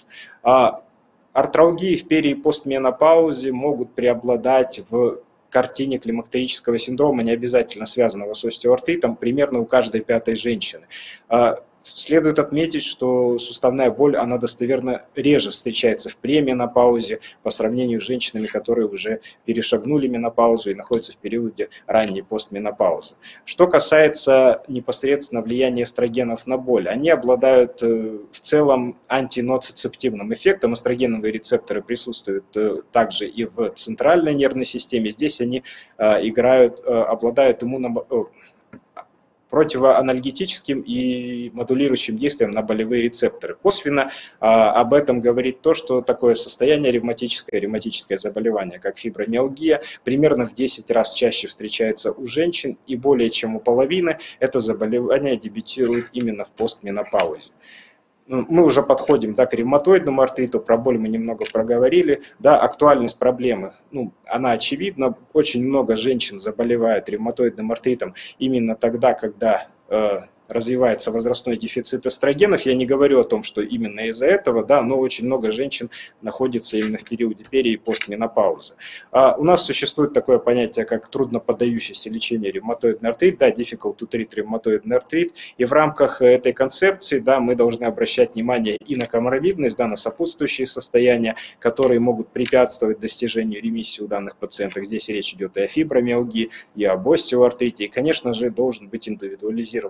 S4: Артралгии в пери- и постменопаузе могут преобладать в картине климактерического синдрома, не обязательно связанного с остеоартритом, примерно у каждой 5-й женщины. Следует отметить, что суставная боль, она достоверно реже встречается в пременопаузе по сравнению с женщинами, которые уже перешагнули менопаузу и находятся в периоде ранней постменопаузы. Что касается непосредственно влияния эстрогенов на боль, они обладают в целом антиноцицептивным эффектом. Эстрогеновые рецепторы присутствуют также и в центральной нервной системе. Здесь они обладают противоанальгетическим и модулирующим действием на болевые рецепторы. Косвенно об этом говорит то, что такое состояние ревматическое заболевание, как фибромиалгия, примерно в 10 раз чаще встречается у женщин, и более чем у половины это заболевание дебютирует именно в постменопаузе. Мы уже подходим, да, к ревматоидному артриту, про боль мы немного проговорили. Да, актуальность проблемы, она очевидна. Очень много женщин заболевают ревматоидным артритом именно тогда, когда развивается возрастной дефицит эстрогенов. Я не говорю о том, что именно из-за этого, да, но очень много женщин находится именно в периоде пери- и постменопаузы. У нас существует такое понятие, как трудноподдающееся лечение ревматоидный артрит, да, difficult to treat ревматоидный артрит. И в рамках этой концепции, да, мы должны обращать внимание и на коморбидность, да, на сопутствующие состояния, которые могут препятствовать достижению ремиссии у данных пациентов. Здесь речь идет и о фибромиалгии, и об остеоартрите. И, конечно же, должен быть индивидуализированный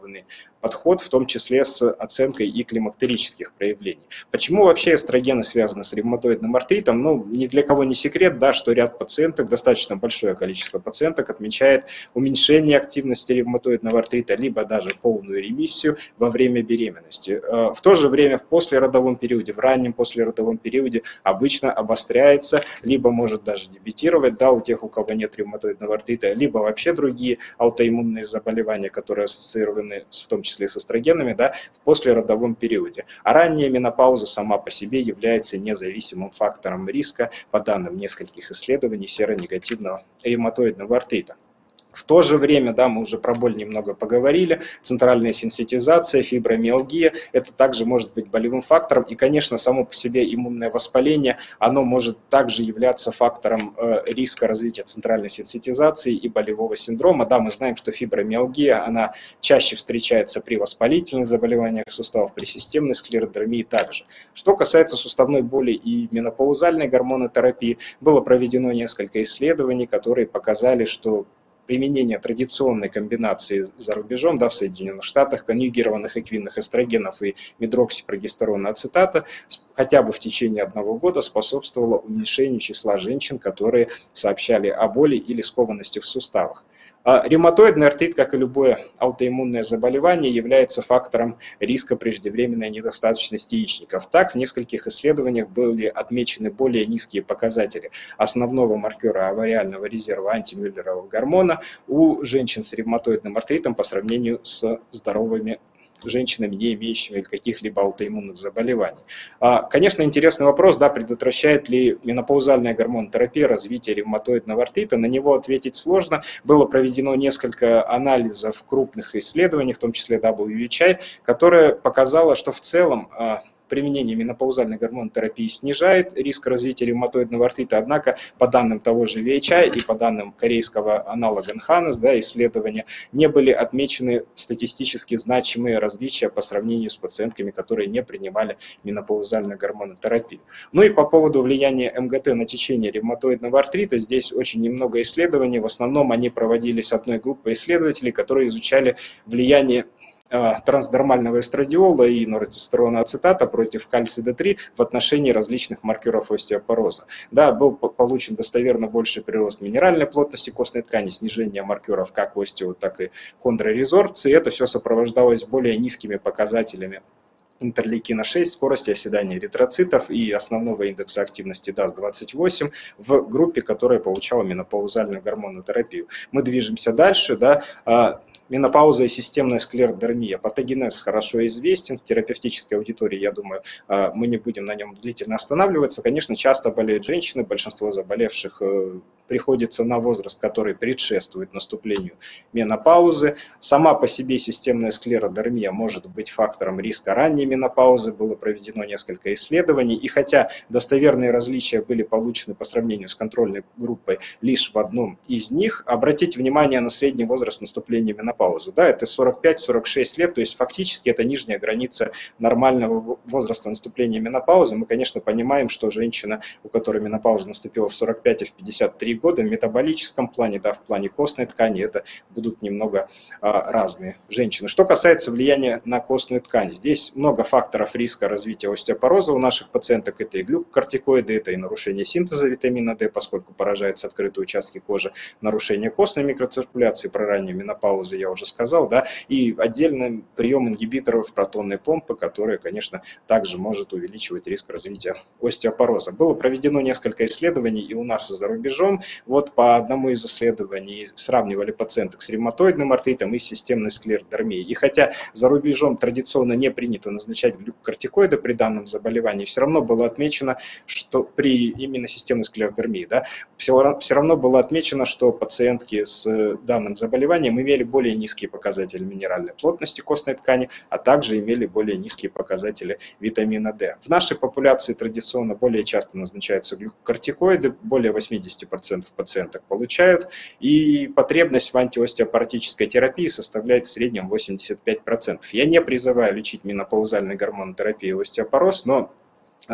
S4: подход, в том числе с оценкой и климактерических проявлений. Почему вообще эстрогены связаны с ревматоидным артритом? Ну, ни для кого не секрет, да, что ряд пациенток, достаточно большое количество пациенток отмечает уменьшение активности ревматоидного артрита, либо даже полную ремиссию во время беременности. В то же время в послеродовом периоде, в раннем послеродовом периоде обычно обостряется, либо может даже дебютировать, да, у тех, у кого нет ревматоидного артрита, либо вообще другие аутоиммунные заболевания, которые ассоциированы в том числе с эстрогенами, да, в послеродовом периоде. А ранняя менопауза сама по себе является независимым фактором риска по данным нескольких исследований серонегативного ревматоидного артрита. В то же время, да, мы уже про боль немного поговорили, центральная сенситизация, фибромиалгия, это также может быть болевым фактором. И, конечно, само по себе иммунное воспаление, оно может также являться фактором риска развития центральной сенситизации и болевого синдрома. Да, мы знаем, что фибромиалгия, она чаще встречается при воспалительных заболеваниях суставов, при системной склеродермии также. Что касается суставной боли и менопаузальной гормонотерапии, было проведено несколько исследований, которые показали, что применение традиционной комбинации за рубежом, да, в Соединенных Штатах, конъюгированных эквинных эстрогенов и медроксипрогестерона ацетата хотя бы в течение 1 года способствовало уменьшению числа женщин, которые сообщали о боли или скованности в суставах. Ревматоидный артрит, как и любое аутоиммунное заболевание, является фактором риска преждевременной недостаточности яичников. Так, в нескольких исследованиях были отмечены более низкие показатели основного маркера авариального резерва антимюллерового гормона у женщин с ревматоидным артритом по сравнению с здоровыми женщинами, не имеющими каких-либо аутоиммунных заболеваний. Конечно, интересный вопрос, да, предотвращает ли менопаузальная гормонотерапия развитие ревматоидного артрита. На него ответить сложно. Было проведено несколько анализов крупных исследований, в том числе WHI, которое показало, что в целом применение менопаузальной гормонотерапии снижает риск развития ревматоидного артрита, однако по данным того же VHI и по данным корейского аналога NHANES, да, исследования, не были отмечены статистически значимые различия по сравнению с пациентками, которые не принимали менопаузальную гормонотерапию. Ну и по поводу влияния МГТ на течение ревматоидного артрита, здесь очень немного исследований, в основном они проводились одной группой исследователей, которые изучали влияние трансдермального эстрадиола и норотестостерона ацетата против кальция D3 в отношении различных маркеров остеопороза. Да, был получен достоверно больший прирост минеральной плотности костной ткани, снижение маркеров как остео, так и хондрорезорбции. Это все сопровождалось более низкими показателями интерлейкина 6, скорости оседания эритроцитов и основного индекса активности DAS-28 в группе, которая получала менопаузальную гормонотерапию. Мы движемся дальше, да. Менопауза и системная склеродермия. Патогенез хорошо известен. В терапевтической аудитории, я думаю, мы не будем на нем длительно останавливаться. Конечно, часто болеют женщины. Большинство заболевших приходится на возраст, который предшествует наступлению менопаузы. Сама по себе системная склеродермия может быть фактором риска ранней менопаузы. Было проведено несколько исследований. И хотя достоверные различия были получены по сравнению с контрольной группой лишь в одном из них, обратите внимание на средний возраст наступления менопаузы. Да, это 45-46 лет, то есть фактически это нижняя граница нормального возраста наступления менопаузы. Мы, конечно, понимаем, что женщина, у которой менопауза наступила в 45 и в 53 года, в метаболическом плане, да, в плане костной ткани, это будут немного разные женщины. Что касается влияния на костную ткань, здесь много факторов риска развития остеопороза у наших пациенток. Это и глюкокортикоиды, это и нарушение синтеза витамина D, поскольку поражаются открытые участки кожи, нарушение костной микроциркуляции, про раннюю менопаузу я уже сказал, да, и отдельный прием ингибиторов протонной помпы, который, конечно, также может увеличивать риск развития остеопороза. Было проведено несколько исследований и у нас, и за рубежом. Вот по одному из исследований сравнивали пациенток с ревматоидным артритом и с системной склеродермией. И хотя за рубежом традиционно не принято назначать глюкокортикоиды при данном заболевании, все равно было отмечено, что при именно системной склеродермии, да, все равно было отмечено, что пациентки с данным заболеванием имели более низкие показатели минеральной плотности костной ткани, а также имели более низкие показатели витамина D. В нашей популяции традиционно более часто назначаются глюкокортикоиды, более 80% пациенток получают, и потребность в антиостеопоротической терапии составляет в среднем 85%. Я не призываю лечить менопаузальной гормонотерапией остеопороз, но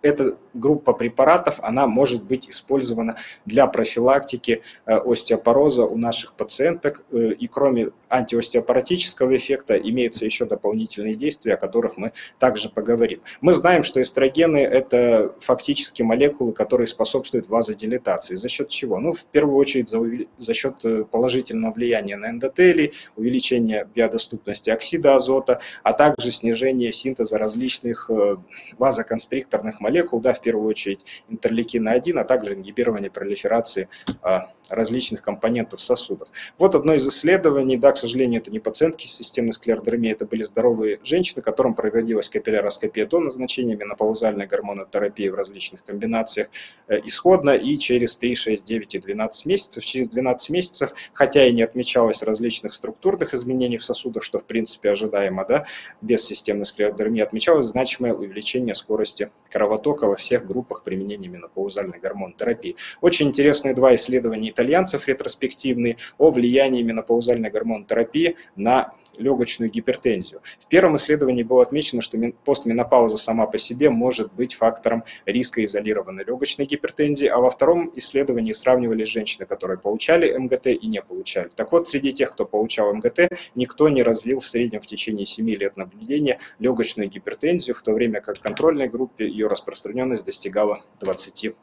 S4: эта группа препаратов, она может быть использована для профилактики остеопороза у наших пациенток. И кроме антиостеопоротического эффекта имеются еще дополнительные действия, о которых мы также поговорим. Мы знаем, что эстрогены – это фактически молекулы, которые способствуют вазодилатации. За счет чего? Ну, в первую очередь за счет положительного влияния на эндотелий, увеличения биодоступности оксида азота, а также снижения синтеза различных вазоконстрикторных молекул, да, в первую очередь интерлейкина-1, а также ингибирование пролиферации различных компонентов сосудов. Вот одно из исследований, да, к сожалению, это не пациентки с системной склеродермией, это были здоровые женщины, которым проводилась капилляроскопия до назначения менопаузальной гормонотерапии в различных комбинациях исходно и через 3, 6, 9 и 12 месяцев. Через 12 месяцев, хотя и не отмечалось различных структурных изменений в сосудах, что в принципе ожидаемо, да, без системной склеродермии, отмечалось значимое увеличение скорости кровотока во всех группах применения менопаузальной гормонотерапии. Очень интересные два исследования итальянцев ретроспективные о влиянии менопаузальной гормонотерапии на легочную гипертензию. В первом исследовании было отмечено, что постменопауза сама по себе может быть фактором риска изолированной легочной гипертензии, а во втором исследовании сравнивали женщины, которые получали МГТ и не получали. Так вот, среди тех, кто получал МГТ, никто не развил в среднем в течение 7 лет наблюдения легочную гипертензию, в то время как в контрольной группе ее распространенность достигала 20%.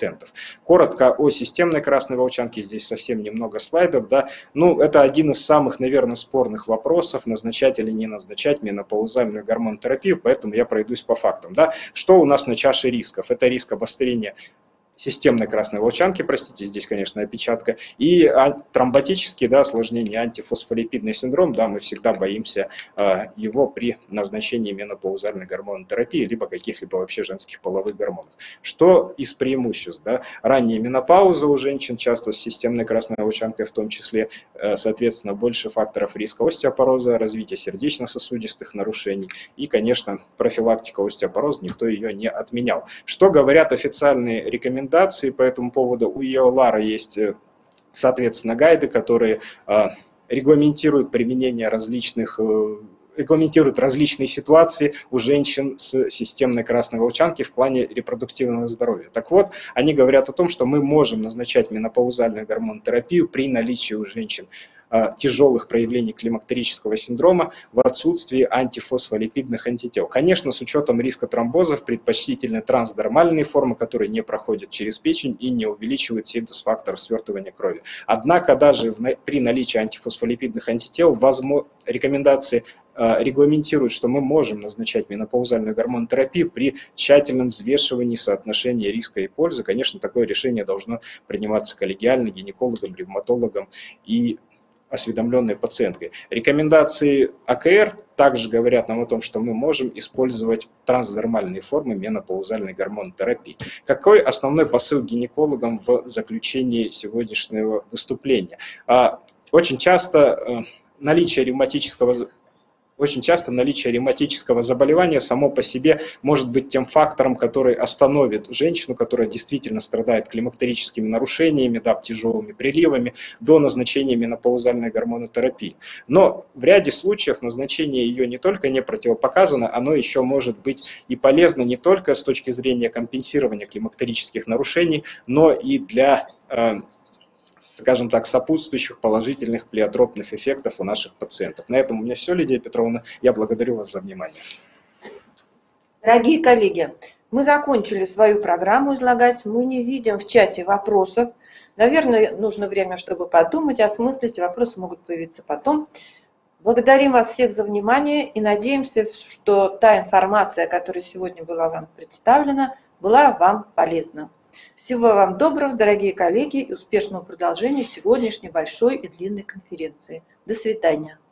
S4: Коротко о системной красной волчанке, здесь совсем немного слайдов. Да. Ну, это один из самых, наверное, спорных вопросов, назначать или не назначать менопаузальную гормонотерапию, поэтому я пройдусь по фактам. Да. Что у нас на чаше рисков? Это риск обострения системной красной волчанки, простите, здесь, конечно, опечатка, и тромботические, да, осложнения, антифосфолипидный синдром, да, мы всегда боимся его при назначении менопаузальной гормонотерапии, либо каких-либо вообще женских половых гормонов. Что из преимуществ? Да? Ранняя менопауза у женщин, часто с системной красной волчанкой в том числе, соответственно, больше факторов риска остеопороза, развития сердечно-сосудистых нарушений и, конечно, профилактика остеопороза, никто ее не отменял. Что говорят официальные рекомендации по этому поводу? У EOLAR есть, соответственно, гайды, которые регламентируют применение регламентируют различные ситуации у женщин с системной красной волчанки в плане репродуктивного здоровья. Так вот, они говорят о том, что мы можем назначать менопаузальную гормонотерапию при наличии у женщин тяжелых проявлений климактерического синдрома в отсутствии антифосфолипидных антител. Конечно, с учетом риска тромбозов предпочтительны трансдермальные формы, которые не проходят через печень и не увеличивают синтез факторов свертывания крови. Однако даже при наличии антифосфолипидных антител рекомендации регламентируют, что мы можем назначать менопаузальную гормонотерапию при тщательном взвешивании соотношения риска и пользы. Конечно, такое решение должно приниматься коллегиально гинекологом, ревматологом и осведомленной пациенткой. Рекомендации АКР также говорят нам о том, что мы можем использовать трансдермальные формы менопаузальной гормонотерапии. Какой основной посыл гинекологам в заключении сегодняшнего выступления? Очень часто наличие ревматического заболевания само по себе может быть тем фактором, который остановит женщину, которая действительно страдает климактерическими нарушениями, да, тяжелыми приливами, до назначения менопаузальной гормонотерапии. Но в ряде случаев назначение ее не только не противопоказано, оно еще может быть и полезно не только с точки зрения компенсирования климактерических нарушений, но и для, скажем так, сопутствующих положительных плеотропных эффектов у наших пациентов. На этом у меня все, Лидия Петровна. Я благодарю вас за внимание.
S1: Дорогие коллеги, мы закончили свою программу излагать. Мы не видим в чате вопросов. Наверное, нужно время, чтобы подумать, осмыслить. Вопросы могут появиться потом. Благодарим вас всех за внимание и надеемся, что та информация, которая сегодня была вам представлена, была вам полезна. Всего вам доброго, дорогие коллеги, и успешного продолжения сегодняшней большой и длинной конференции. До свидания.